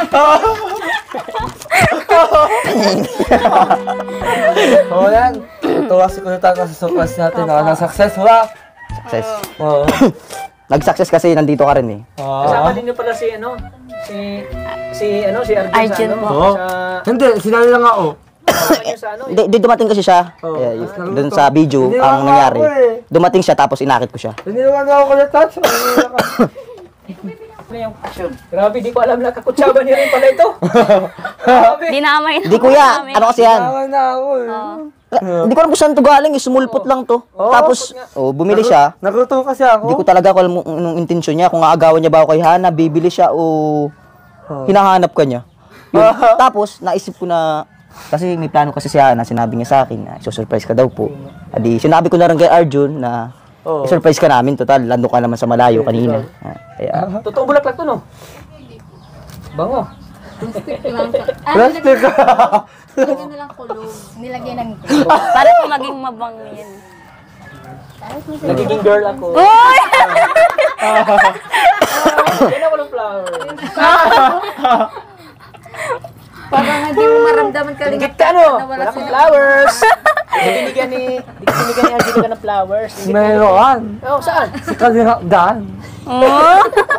Oo yan. Tuwa si Kuya Tata sa surprise natin na na success, wala? Success. Oo. Nag-success kasi nandito ka rin eh. Kasama din nyo pala si, ano, si, si, ano, si Arjun, Arjun sa, ano, po. Oo. sa, Hindi, sinali lang ako. kasama nyo sa, ano, Di, di dumating kasi siya. Oo. Eh, y- dun sa video, Hindi ang naman nangyari. ako eh. Dumating siya tapos inakit ko siya. Tiniwan na ako Kuya Tats. ano yung action. Grabe, di ko alam na kakutsaba niyo rin pala ito. Grabe. Dinamay na Di po kuya, namin. ano kasi yan? Tiniwan na ako eh. Hindi ko alam kung saan to galing, eh, sumulpot lang to. Tapos, oh, bumili siya. Nagutom kasi ako. Hindi ko talaga alam kung anong intensyon niya. Kung aagawan niya ba ako kay Hana, bibili siya o hinahanap ka niya. Yun. Tapos, naisip ko na, kasi may plano kasi si Hana, sinabi niya sa akin na surprise ka daw po. Adi, sinabi ko na rin kay Arjun na Oo. surprise ka namin, total, lando ka naman sa malayo kanina. Ah, Kaya, Totoo bulaklak to, no? Bango. Plastic ka. Lagyan na lang kulog. Nilagyan ng kulog. Para po maging mabango yan. Nagiging girl ako. Uy! Yan ako ng flower. Parang hindi mo maramdaman kalingap Git ka, no? na wala Wala akong sila. flowers. Hindi binigyan ni, hindi binigyan ni Angelica ng flowers. Hindi- Meron. Oh, saan? Si Kalingap Dan. Oo.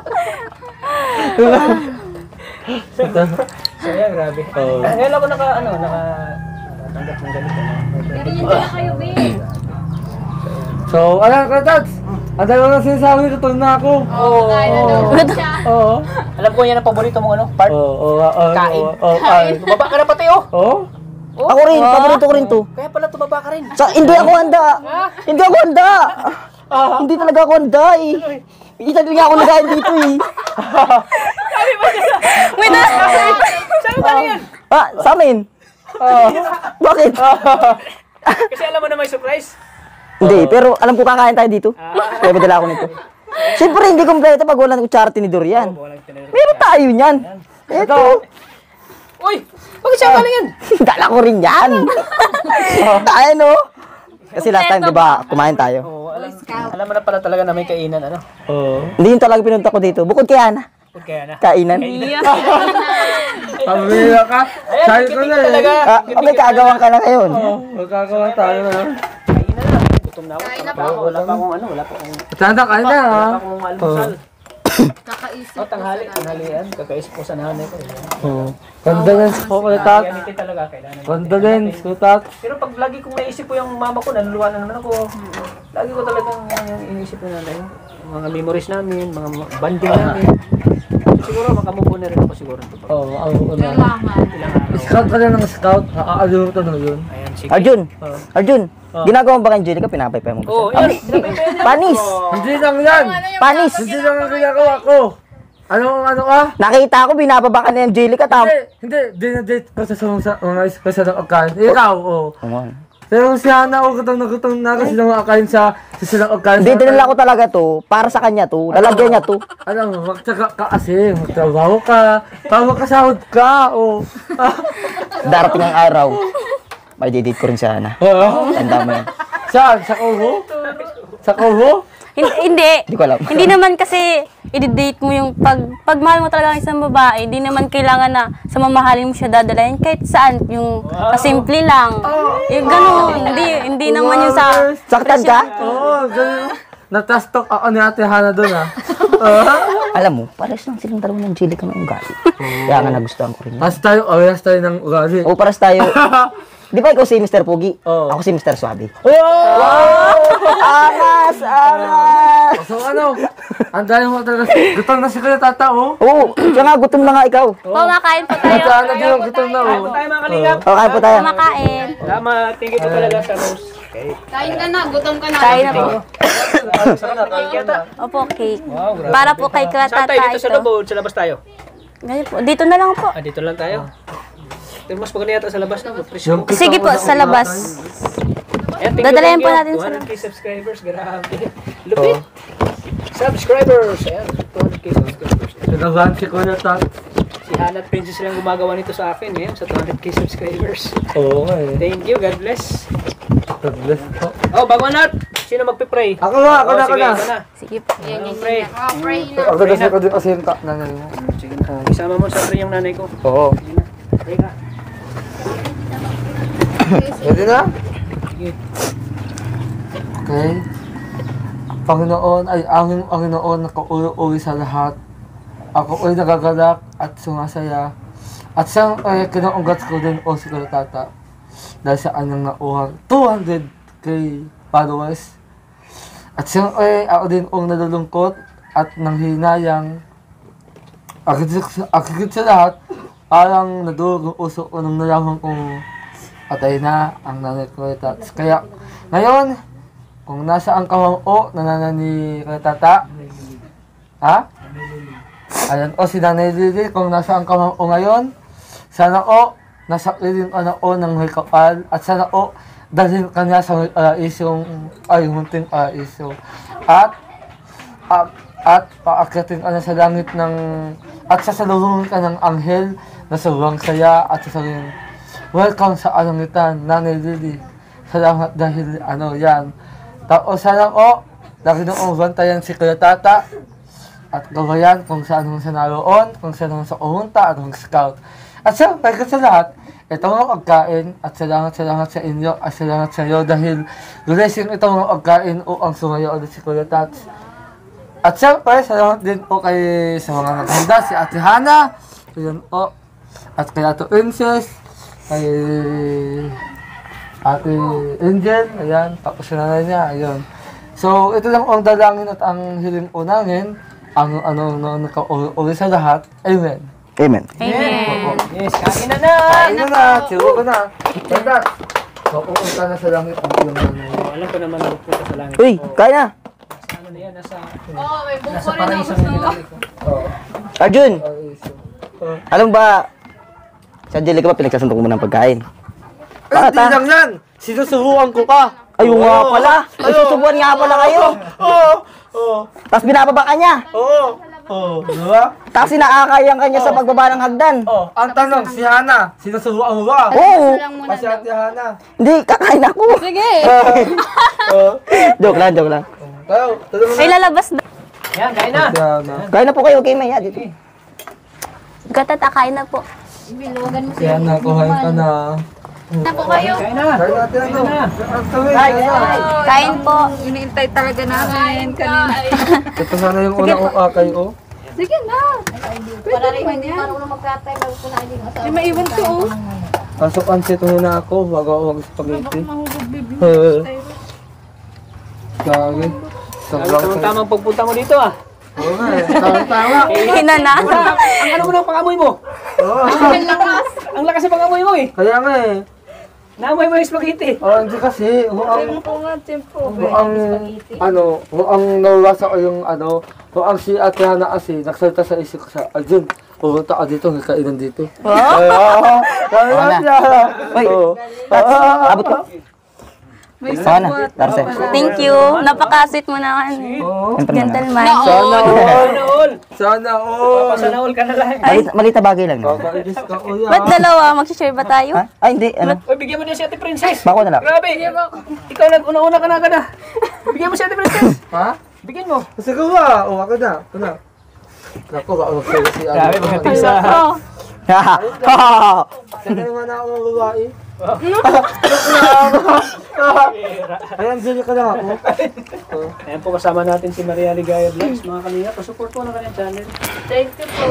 So, yan, grabe. Oo. Ngayon ako naka, ano, naka, tanggap ng ganito. Ganyan kaya kayo, babe. So, alam ka, Tats. Ang dalawa na sinasabi, tutulog na ako. Oo. Kaya na daw siya. Oo. Alam ko yan ang paborito mong ano, part. Oo, oo, oo. Kain. Oo, kain. Tumaba ka na pati, oh. Oo? ako rin, paborito ko rin to. Kaya pala tumaba ka rin. Sa, hindi ako handa. Hindi ako handa. Hindi talaga ako handa eh. Hindi talaga ako nagain dito eh. Wait na! Saan mo galing yan? Ah, sa amin. Bakit? Kasi alam mo na may surprise. Hindi, pero alam ko kakain tayo dito. Kaya madala ako nito. Siyempre, hindi kompleto pag walang kutsara tinidor yan. Meron tayo niyan. Ito. Uy! Bakit siya galing yan? Dala ko rin yan. Tayo, no? Kasi last time, di ba, kumain tayo. Oo, alam, alam mo na pala talaga na may kainan, ano? Oo. Hindi yung talaga pinunta ko dito. Bukod kay Ana. Huwag kaya na. Kainan. Pamilya ka. Ayan, Sabi ko tikitik na eh. talaga. Ah, okay, kagawa ka na ngayon. Oo, magkagawa tayo na. Kainan na. Gutom na ako. Wala pa ako, wala pa akong ano, wala pa akong, Tanda, kain na ha. wala pa akong almusal. Kakaisip Oh, tanghali, tanghali yan. Kakaisip ko sa nanay ko. Oo. Condolence po, Kuya Tats. Yan ito talaga, kailangan. Condolence, Kuya Tats. Pero pag lagi kong naisip ko yung mama ko, naluluwa na naman ako. Lagi ko talagang yung inisip ko na yung mga memories namin, mga banding namin. Siguro makamove na rin ako siguro. Oo, ang una. kailangan. Ilang araw. Scout ka na ng scout. Nakakalimutan to na yun. Ayan, sige. Arjun, Arjun, ginagawa mo ba kay Angelica? Pinapaypay mo ba Oo, siya? yan. Pinapaypay yan. Panis! Hindi lang yan. Panis! Hindi lang ang ginagawa ko. Ano, ano ka? Nakita ko, binababa ka ni Angelica. Tam Hindi, hindi. Dinadate ko sa sa mga isa ng account. Ikaw, oo. Come on. Pero si Hana, o gutom na gutom na kasi ng account sa sa silang account. Hindi, dinala ko talaga to. Para sa kanya to. Lalagyan niya to. Ano, magtsaga ka kasi. Magtrabaho ka. Pag makasahod ka, o. Darating ang araw. May date ko rin si Hana. Oo. Tanda mo yan. Saan? Sa Kubo? Sa Kubo? Hindi, hindi. Hindi ko alam. Hindi naman kasi i-date mo yung pag pagmahal mo talaga ng isang babae, hindi naman kailangan na sa mamahalin mo siya dadalayan kahit saan, yung pasimple lang. Yung gano'n, hindi hindi naman yung sa Saktan ka? Oo, ganun. natastok ako ni Ate Hana doon ah. Alam mo, pares lang silang dalawa ng Angelica ng ugali. Kaya nga nagustuhan ko rin yan. Pas tayo, awes tayo ng ugali. O, pares tayo. Di ba ikaw si mister Pogi? Oo. Ako si mister Suabe. Wow! Angas! Angas! So ano, ang dahil mo talaga, gutom na si Kuya Tata, oh. Oo, siya nga, gutom na nga ikaw. Kumakain po tayo. Sana din yung gutom na, oh. Tayo mga kalingap. O, kain po tayo. Kumakain. Salamat. Thank you po talaga sa rose. Kain ka na, gutom ka na. Kain na po. Thank you. Opo, cake. Wow, grabe. Para po kay Saan Kratata tayo? Dito sa ito. loob o sa labas tayo? Ngayon po. Dito na lang po. Ah, dito lang tayo. Pero mas maganda yata sa labas na. Yung kita Sige mo po, na sa labas. Ayan, thank you, Dadalayan thank po you. natin sa two hundred K subscribers. Grabe. Lupit. Subscribers. Ayan, two hundred K subscribers. Nagagaan si Kuya Tata. Si Hannah at Princess lang gumagawa nito sa akin ngayon sa two hundred K subscribers. Oo nga eh. Thank you. God bless. God bless po. Oh, bago na. Sino magpipray? Ako na, ako Oh, na, ako sige, na. ikaw na. Sige po. Ano, pray. Oh, pray na. Ako na kasi ko din kasi yung ka- nanay mo. Sige na. Isama mo sa pray yung nanay ko. Oo. Sige na. Pray ka. Pwede na? Okay. Panginoon ay aming Panginoon na kauli-uli sa lahat. Ako ay nagagalak at sumasaya. At siyang ay kinaunggat ko din o si Kuya Tata. Dahil sa anyang nauhang two hundred K followers. At siyang ay ako din ang nalulungkot at nanghinayang. Akikit sa lahat, parang nadulog ang usok ko nung nalaman kong patay na ang nanay ko Kuya Tata. Kaya ngayon, kung nasa ang kamao na nanay ni Kuya Tata, ha? Ayan o si Nanay Lily, kung nasa ang kamao ngayon, sana o nasa rin ano o ng may kapal at sana o dalhin kanya sa may alaisong ay munting alaiso at at, at paakyatin ka na sa langit ng at sasalubungin ka ng anghel na sobrang saya at sasabihin welcome sa alangitan Nanay Lily, salamat dahil ano yan tapos sana o lagi nang ubantayan si Kuya Tata at gawayan kung saan mo sa naroon, kung saan mo sa umunta at mga scout. At siyempre, sa lahat, ito mga pagkain at salamat salamat sa inyo at salamat sa iyo dahil blessing ito mga pagkain o ang sumayo ulit si Kuya Tats. At siyempre, salamat din po kay sa mga naghanda, si Ate Hana, yun po, at kay Ate Princess, kay Ate Angel, ayan, tapos sa nanay niya, ayun. So, ito lang ang dalangin at ang hiling po namin, ang ano, ano, naka-uli sa lahat. Amen. Amen. Amen. Yes, kain na na. Kain na na, chill ko na. Ganda. Mapupunta na sa langit ang iyong nanay. Oh, alam ko naman na pupunta sa langit. Uy, kain na. Nasa ano na yan, nasa, Oh, may buko nasa rin ako paraisang gusto. nanay ko. Oo. Arjun, Ay, so. Uh, alam ba, sa Angelica ba pinagsasuntok mo ng pagkain? Ay, Bakit di ah? lang yan. Sinusubukan ko pa. Ayun nga Oo. pala. Ay, susubuan nga pala kayo. Oo. Oo. Tapos binababa ka niya. Oo. Oo. Diba? Tapos inaakayang kanya sa pagbaba ng hagdan. Oh, ang tanong, si Hana, sinusubukan mo ba? Oo. Lang muna. Kasi Ate Hana. Hindi, kakain ako. Sige. Oo. Joke lang, joke lang. Tayo, tulungan mo Ay, na. lalabas na. Yan, kain na. Si Hana. Kain na po kayo, okay, Maya. Dito. Gatata, kain na po. Bilugan mo Si Hana, kuhain ka na. na po kayo. Kain na. Kain natin ano? Ang tawid, Kain, kain na. Kain po. Hinihintay talaga namin kanina. Ito sana yung unang ukakay, oh. Sige na. Para rin niya. May maiwan to oh. Pasok ansit muna ako, bago ako mag-spaghetti. Mahulog baby. Gagi. Sobrang Tamang-tamang pagpunta mo dito ah. Oo nga eh. Tama-tama. Hina na. Ang ano mo ng pangamoy mo? Oo. Ang lakas. Ang lakas ng pangamoy mo eh. Kaya nga eh. Naamoy mo yung spaghetti. Oh, hindi kasi. Mukhang, Oo nga, tempo. mukhang, ano, mukhang nawasa ko yung ano, mukhang si Ate Hana kasi, nagsalita sa isip ko siya, Arjun, pumunta ka dito, may kainan dito. Wow. Ay, oo. Kaya na. siya. Uy, Oo. abot ko. May Oo na, Darcel. Thank you. Napaka-sweet mo naman. Oo. Gentleman. Sana all. Sana all. Sana all. Sana all ka na lang. Malita, malita bagay lang. No? Kakainis ka, kuya. Ba't dalawa? Mag-share ba tayo? Ha? Ay, hindi. Ano? Uy, bigyan mo din si Ate Princess. Bako na lang. Grabe. Ikaw nag-una-una ka na ka na. Bigyan mo si Ate Princess. Ha? Bigyan mo. Sige ba? O, ako na. Ako na. Naku, baka magsayo si Ate. Grabe, magkatisa. Oh. Ha ha ha. Sige naman ako ng babae. Ayan, sino ka lang ako. Ayan po, kasama natin si Maria Ligaya Vlogs. Mga kanina, pasupport po ng kanyang channel. Thank you po.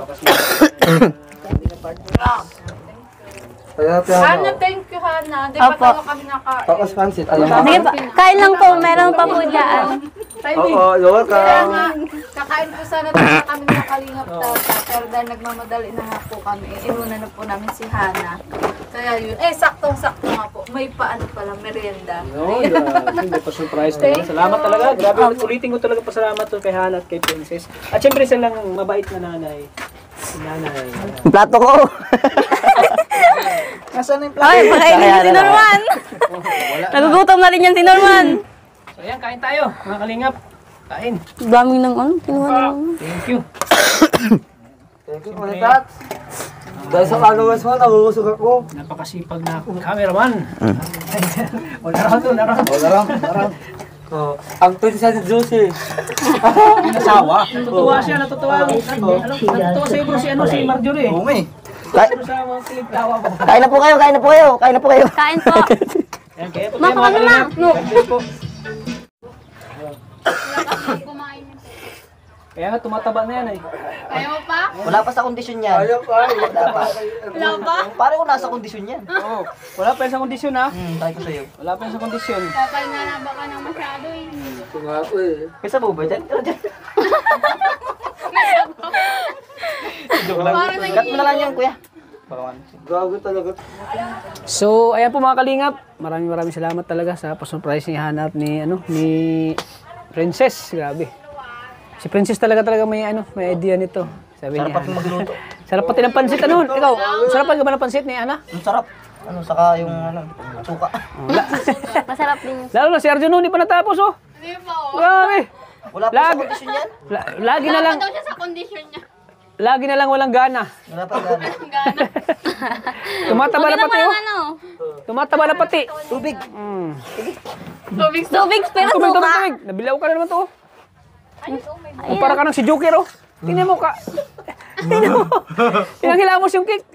Kaya natin Hana, thank you, Hana. Di ba Apo. tayo kami naka... Tapos pansit. Alam mo? Sige pa, kain lang po, meron pa po dyan. Oo, lower ka. Kaya nga, kakain po sana tayo kami ng kalingap tata. Pero dahil nagmamadali na nga po kami, inuna na po namin si Hana. Kaya yun, eh, saktong-sakto nga po. May paano pala, merienda. No, grabe. May pa-surprise talaga. Salamat talaga. Grabe, ulitin ko talaga pasalamat to kay Hana at kay Princess. At syempre silang mabait na nanay. Si nanay. Yung plato ko. Nasaan yung plato? Ay, pakainin niyo si Norman. Nagugutom na rin yan si Norman. So ayan, kain tayo. Mga kalingap. Kain. Daming ng ano, kinuha na lang. Thank you. Thank you, Manitat. Dahil sa followers mo, nabubusog ako. Napakasipag na cameraman. Wala raw to, wala raw. Wala lang, wala lang. Oh, ang prinsesa ni Juicy. Nasawa. Natutuwa siya, natutuwa. Ano, natutuwa sa bro si ano, si Marjorie. Oo, may. Kay- Sa mga kilip tawa ko. kain na po kayo, kain na po kayo, kain na po kayo. Kain po. Ayan, kaya po Ma, tayo mga ano na? kalingap. Kain po. Kaya nga, tumataba na yan eh. Kaya mo pa? Wala pa sa kondisyon yan. Ayaw pa. Wala pa. Wala pa? Parang kung nasa kondisyon yan. Oo. Wala pa yan sa kondisyon ha. Hmm, tayo ko sa'yo. Wala pa yan sa kondisyon. Kapal nga na baka nang masyado eh. Ito nga ako eh. Kaysa mo ba dyan? Tara dyan. Parang Cut mo na lang yan, kuya. Gago talaga. So, ayan po mga kalingap. Maraming maraming salamat talaga sa pa-surprise ni Hana at ni, ano, ni Princess. Grabe. Si Princess talaga talaga may, ano, may idea nito. Sabi Sarap niya. pati magluto. Sarap pati ng pansit. Ano? Ikaw, sarapan ka ba ng pansit ni Hana? Ang sarap. Ano, saka yung ano, suka. Wala. Masarap din yun. Lalo na si Arjun, hindi pa natapos oh. Hindi pa oh. Grabe. Wala pa sa Lag- kondisyon yan. La- lagi na lang, Daw siya sa kondisyon niya. lagi na lang walang gana. Wala pa gana. Tumataba na Okay na pati pa oh. ng ano. Tumataba na pati. Tubig. Mm. Tubig, tubig, pero Tubig, tubig, suka. tubig. Nabilaw ka na naman to oh. O, para ka ng si Joker oh. Tingnan mo ka. Tingnan mo. Pinanghilamos yung cake.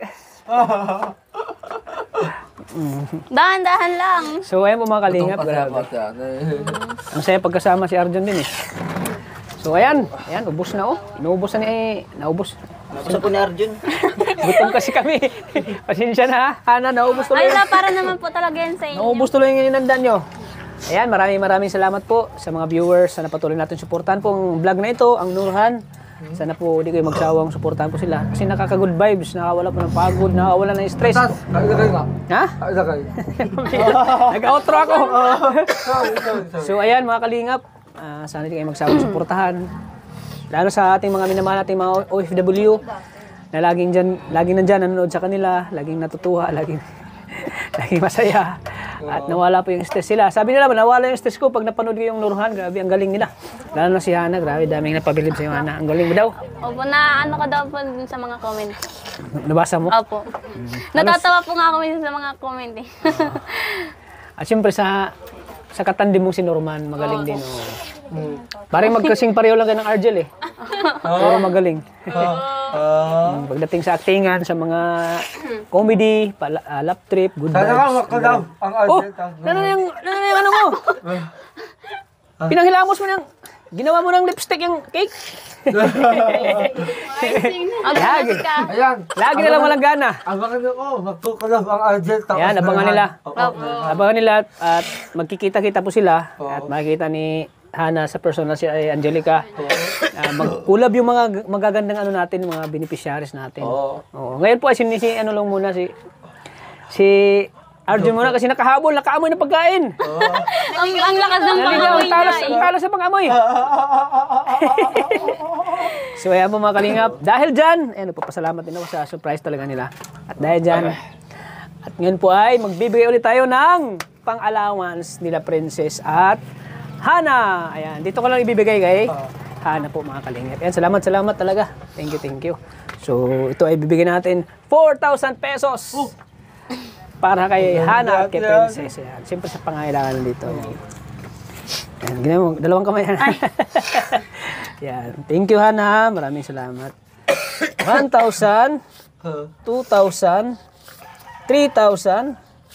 Dahan-dahan lang. So, ayan po mga kalingap. Grabe. Ang saya pagkasama si Arjun din eh. So, ayan. Ayan, ubos na oh. Inuubos na ni... Naubos. Gusto po ni Arjun. Gutom kasi kami. Pasensya na ha. Hana, naubos tuloy. Ay, na, para naman po talaga yan sa inyo. Naubos tuloy yung ininandan nyo. Ayan, maraming maraming salamat po sa mga viewers. Sana patuloy natin suportahan po ang vlog na ito, ang Nurhan. Sana po hindi kayo magsawang suportahan po sila. Kasi nakaka-good vibes, nakawala po ng pagod, nakawala ng stress. Tas, kailagay nga. Ha? Kailagay. Nag-outro ako. So ayan mga kalingap, ah, sana hindi kayo magsawang suportahan. Lalo sa ating mga minamahal nating mga O F W na laging dyan, laging nandyan, nanonood sa kanila, laging natutuwa, laging, laging masaya. At nawala po yung stress sila. Sabi nila, nawala yung stress ko pag napanood ko yung Nurhan. Grabe, ang galing nila. Lalo na si Hana, grabe, daming napabilib sa yung Hana. Ang galing mo daw. Opo, na ano ka daw po dun sa mga comment. Nabasa mo? Opo. Natatawa po nga ako minsan sa mga comment eh. At syempre sa sa katandi mong si Norman, magaling din. Oh. Parang magkasing pareho lang ka ng Argel eh. Pero magaling. Mm, pagdating sa actingan, sa mga comedy, pala, uh, lap trip, good Sana nga vibes. makalaw ang Oh, Argel. ano na yung, ano na yung ano mo? Pinanghilamos mo ng, ginawa mo ng lipstick yung cake. Lagi. Ayan. Lagi na lang walang gana. Abangan nyo ko, magkukalaw ang Argel. tapos Ayan, abangan Nurhan. nila. Opo. Abangan nila at, at magkikita-kita po sila at makikita ni Hana sa personal si ay Angelica. Uh, magkulab yung mga magagandang ano natin, mga beneficiaries natin. Oo. Oo. Ngayon po ay si, si ano lang muna si si Arjun muna kasi nakahabol, nakaamoy ng pagkain. ang, ang lakas ng Naligaw, pangamoy ang niya talas, ang eh. talas sa pangamoy. So ayan po mga kalingap. Dahil dyan, eh, nagpapasalamat din ako sa surprise talaga nila. At dahil dyan, at ngayon po ay magbibigay ulit tayo ng pang-allowance nila Princess at Hana. Ayan, dito ko lang ibibigay kay Hana po mga kalingap. Ayan, salamat, salamat talaga. Thank you, thank you. So ito ay bibigyan natin four thousand pesos. Para kay Hana at kay Princess. Ayan. Siyempre sa pangailangan dito. Ayan. Ayan, ginawa mo. Dalawang kamay. Ayan. Thank you, Hana. Maraming salamat. one thousand, two thousand, three thousand,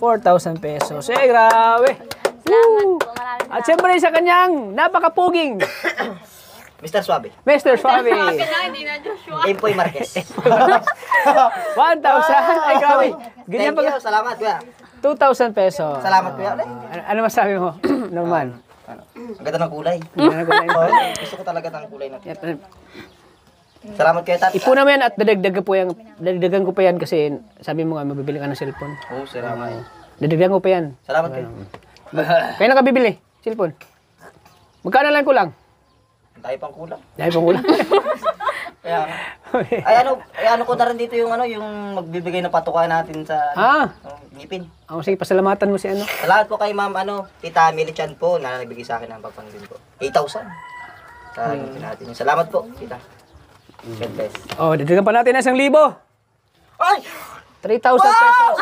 four thousand pesos. Eh, grabe. Salamat po. Maraming At salamat. syempre sa kanyang napakapuging mister Suave. mister Suave. Empoy Marquez. one thousand. Ay, grabe. Ganyan Thank pa. you. Salamat, kuya. two thousand pesos. Salamat, kuya. Ulit. Ano, ano masabi mo, Norman? Ano? Ang ganda ng kulay. Ano ko na Oh, yun? gusto ko talaga ng kulay na. Yan, Salamat, kuya Tat. Ipunan mo yan at dadagdagan po yan. Dadagdagan ko pa yan kasi sabi mo nga mabibili ka ng cellphone. Oo, salamat. Dadagdagan ko pa yan. Salamat, kuya. Kaya na ka bibili, cellphone. Magkano lang ko lang? Tayo pang kulang. Dahil pang kulang. Kaya, ay ano, ay ano ko na rin dito yung ano, yung magbibigay na patuka natin sa Ah. oh, ngipin. Ako sige, pasalamatan mo si ano. Salamat po kay Ma'am ano, Tita Milichan po na nagbigay sa akin ng pagpangilin po. eight thousand. Sa ngipin natin. Salamat po, Tita. God bless. Oh, dadagdagan pa natin na isang libo. Ay! three thousand pesos.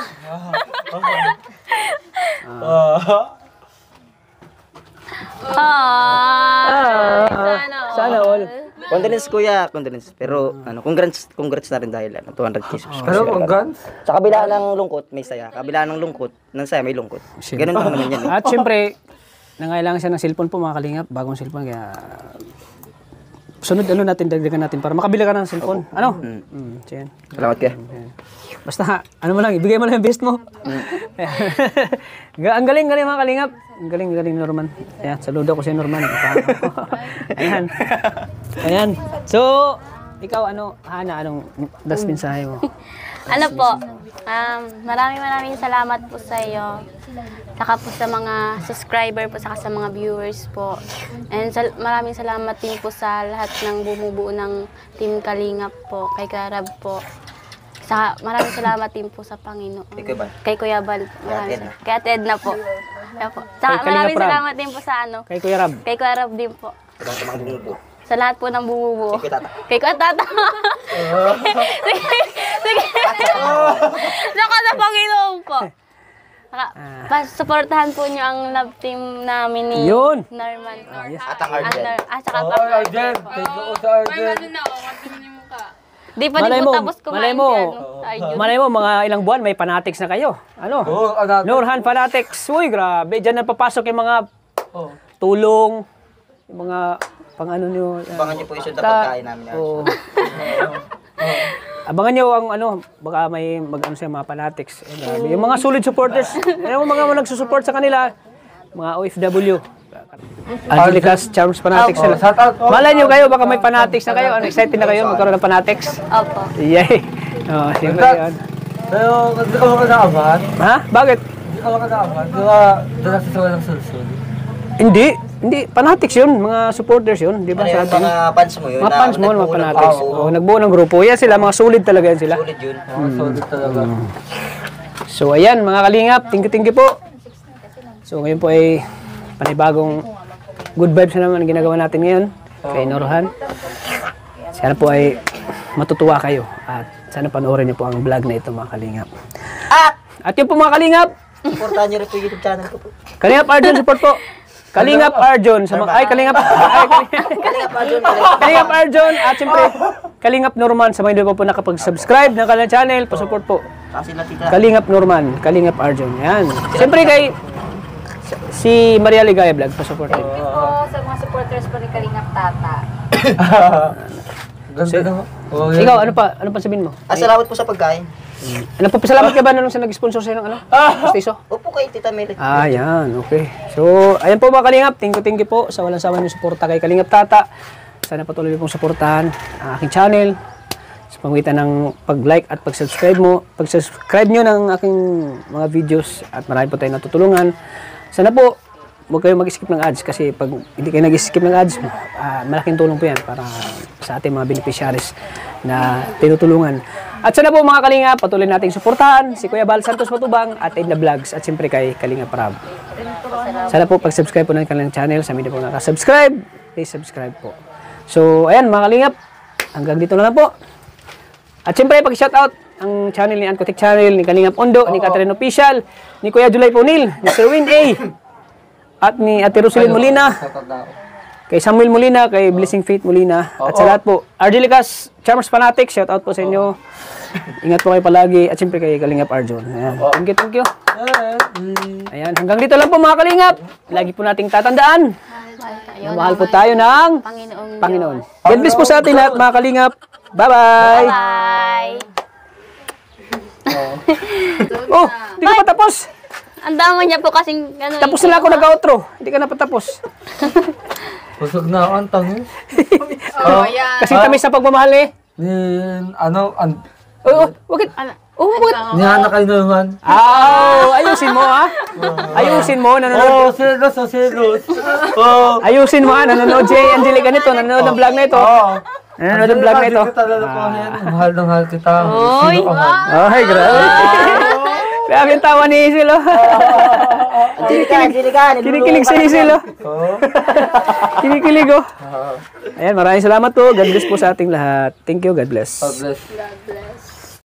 Ah, Sana all. Condolence kuya, condolence. Pero ano, congrats, congrats na rin dahil ano, two hundred K subscribers. Pero kung guns, Sa kabila ng lungkot, may saya. Kabila ng lungkot, ng saya may lungkot. Ganun lang naman yan. Eh. At syempre, nangailangan siya ng cellphone po mga kalingap, bagong cellphone kaya sunod ano natin, dagdagan natin para makabili ka ng cellphone. Ano? Mm. so yan. Salamat kuya. Basta, ano mo lang, ibigay mo lang yung best mo. Ga- ang galing, galing mga kalingap. Ang galing, galing Norman. Ayan, saludo ko si Norman. Ayan. Ayan. So, ikaw ano, Hana, anong last mensahe mo? Ano po, um, maraming maraming salamat po sa iyo. Saka po sa mga subscriber po, saka sa mga viewers po. And sal- maraming salamat din po sa lahat ng bumubuo ng Team Kalingap po, kay Karab po. Saka maraming salamat din po sa Panginoon. Kay Kuya Bal. Kay Kuya Bal. Maraming Edna. Kay Ate Edna po. Kaya po. Saka Kay Kalingap maraming Rab. salamat din po sa ano. Kay Kuya Rab. Kay Kuya Rab din po. Salamat sa mga bumubuo. Sa lahat po ng bumubuo. Kay Kuya Tata. Kay Kuya Tata. Sige. Sige. Saka sa Panginoon po. Saka, pa- supportahan po niyo ang love team namin ni Yun. Norman. At ang Argel. Under, ah, saka oh, pang Arjen, thank you sa Arjen. Di pa Malay din mo, po tapos malay kumain mo. si ano. Arjun. Malay mo, mga ilang buwan, may fanatics na kayo. Ano? Oo, anak. Nurhan Fanatics. Uy, grabe. Diyan na papasok yung mga Oh. tulong, yung mga pang ano nyo. yan. Abangan niyo po yung sunod na Ta- pagkain namin. Oo. Abangan nyo ang ano, baka may mag ano siya, mga fanatics. Eh, grabe. Yung mga solid supporters, yung mga nagsusupport sa kanila, mga O F W. Angelica's Charms Fanatics sila. Shout out po. Malay nyo kayo, baka may fanatics na kayo. Ano, excited na kayo magkaroon ng fanatics? Opo. Yay! Oh, siyempre yun. Pero hindi ka makakaaban. Ha? Bakit? Hindi ka makakaaban. Di ba, doon sa sawa ng sulsul. Hindi. Hindi. Fanatics yun. Mga supporters yun. Di ba Ano sa yung atin? mga fans mo yun? Mga na fans mo, mga nagbuo ng fanatics. grupo? Oh, nagbuo ng grupo. Yan sila, mga solid talaga yan sila. Solid yun. Mga solid talaga. So ayan, mga kalingap, thank you, thank you po. So ngayon po ay panibagong good vibes na naman ang ginagawa natin ngayon kay Norhan. Sana po ay matutuwa kayo at sana panoorin niyo po ang vlog na ito mga kalingap. At yun po mga kalingap, Supportahan niyo rin po yung YouTube channel ko po. Kalingap Arjun support po. Kalingap Arjun sa mga ay Kalingap ay Kalingap, Kalingap Arjun. Kalingap Arjun at siyempre Kalingap Norman sa mga hindi pa po nakapag-subscribe ng kanilang channel, pa-support po. Kasi na tita. Kalingap Norman, Kalingap Arjun. Yan. Siyempre kay si Maria Ligaya Vlog, pa-support din. Thank you po sa mga supporters po ni Kalingap Tata. Ganda naman. Oh, Ikaw, ano pa? Ano pa sabihin mo? Ah, salamat po sa pagkain. Ano pa, pasalamat ka ba na nung sa nag-sponsor sa'yo ng ano? Pastiso? Opo kay Tita Meli. Ah, yan. Okay. So, ayan po mga Kalingap. Thank you, thank you po sa walang sawa niyong suporta kay Kalingap Tata. Sana patuloy pong suportahan ang aking channel sa pamagitan ng pag-like at pag-subscribe mo. Pag-subscribe nyo ng aking mga videos at marami po tayong natutulungan. Sana po, huwag kayong mag-skip ng ads kasi pag hindi kayo nag-skip ng ads, uh, malaking tulong po yan para sa ating mga beneficiaries na tinutulungan. At sana po mga Kalingap, patuloy nating suportahan si Kuya Bal Santos Matubang at Edna Vlogs at siyempre kay Kalingap Rab. Sana po pag-subscribe po ng kanilang channel, sa hindi po nakasubscribe, please subscribe po. So, ayan mga Kalingap, hanggang dito na lang po. At siyempre, pag-shoutout ang channel ni Ancotic Channel, ni Kalingap Ondo, ni Catherine Official, ni Kuya Julay Punil, ni Sir Win A, at ni Ate Rosalyn Molina, kay Samuel Molina, kay Blessing Faith Molina, at sa lahat po. Argelicas Charms Fanatics, shoutout po sa inyo. Ingat po kayo palagi, at siyempre kay Kalingap Arjun. Ayan. Thank you, thank you. Ayan, hanggang dito lang po mga kalingap. Lagi po nating tatandaan. Na mahal po tayo ng Panginoon. Panginoon. God bless po sa ating lahat mga kalingap. Bye-bye! Bye! Oh, hindi ka pa tapos. Ang dami niya po kasing ano. Tapos na lang ako nag-outro. Hindi ka na pa tapos. Busog na ako ang tangis. Oh, yan. Kasi tamis sa pagmamahal eh. Ni, ano, an, Oh, oh, bakit? Oh, bakit? ni Hana kayo naman. Ah, ayusin mo ha. Ayusin mo, nanonood. Oh, serious, oh, serious. Oh. Ayusin mo ha, nanonood si Angelica nito, nanonood ng vlog na ito. Oh. Nanonood ng vlog na ito. Hindi kita lalakohin. Mahal na mahal kita. Oy. Sino ka man? Ay, grabe. Grabe yung tawa ni Isil, oh. Silikan, silikan. Kinikilig si Isil, oh. Oh. Kinikilig, oh. Ayan, maraming salamat po. God bless po sa ating lahat. Thank you, God bless. God bless.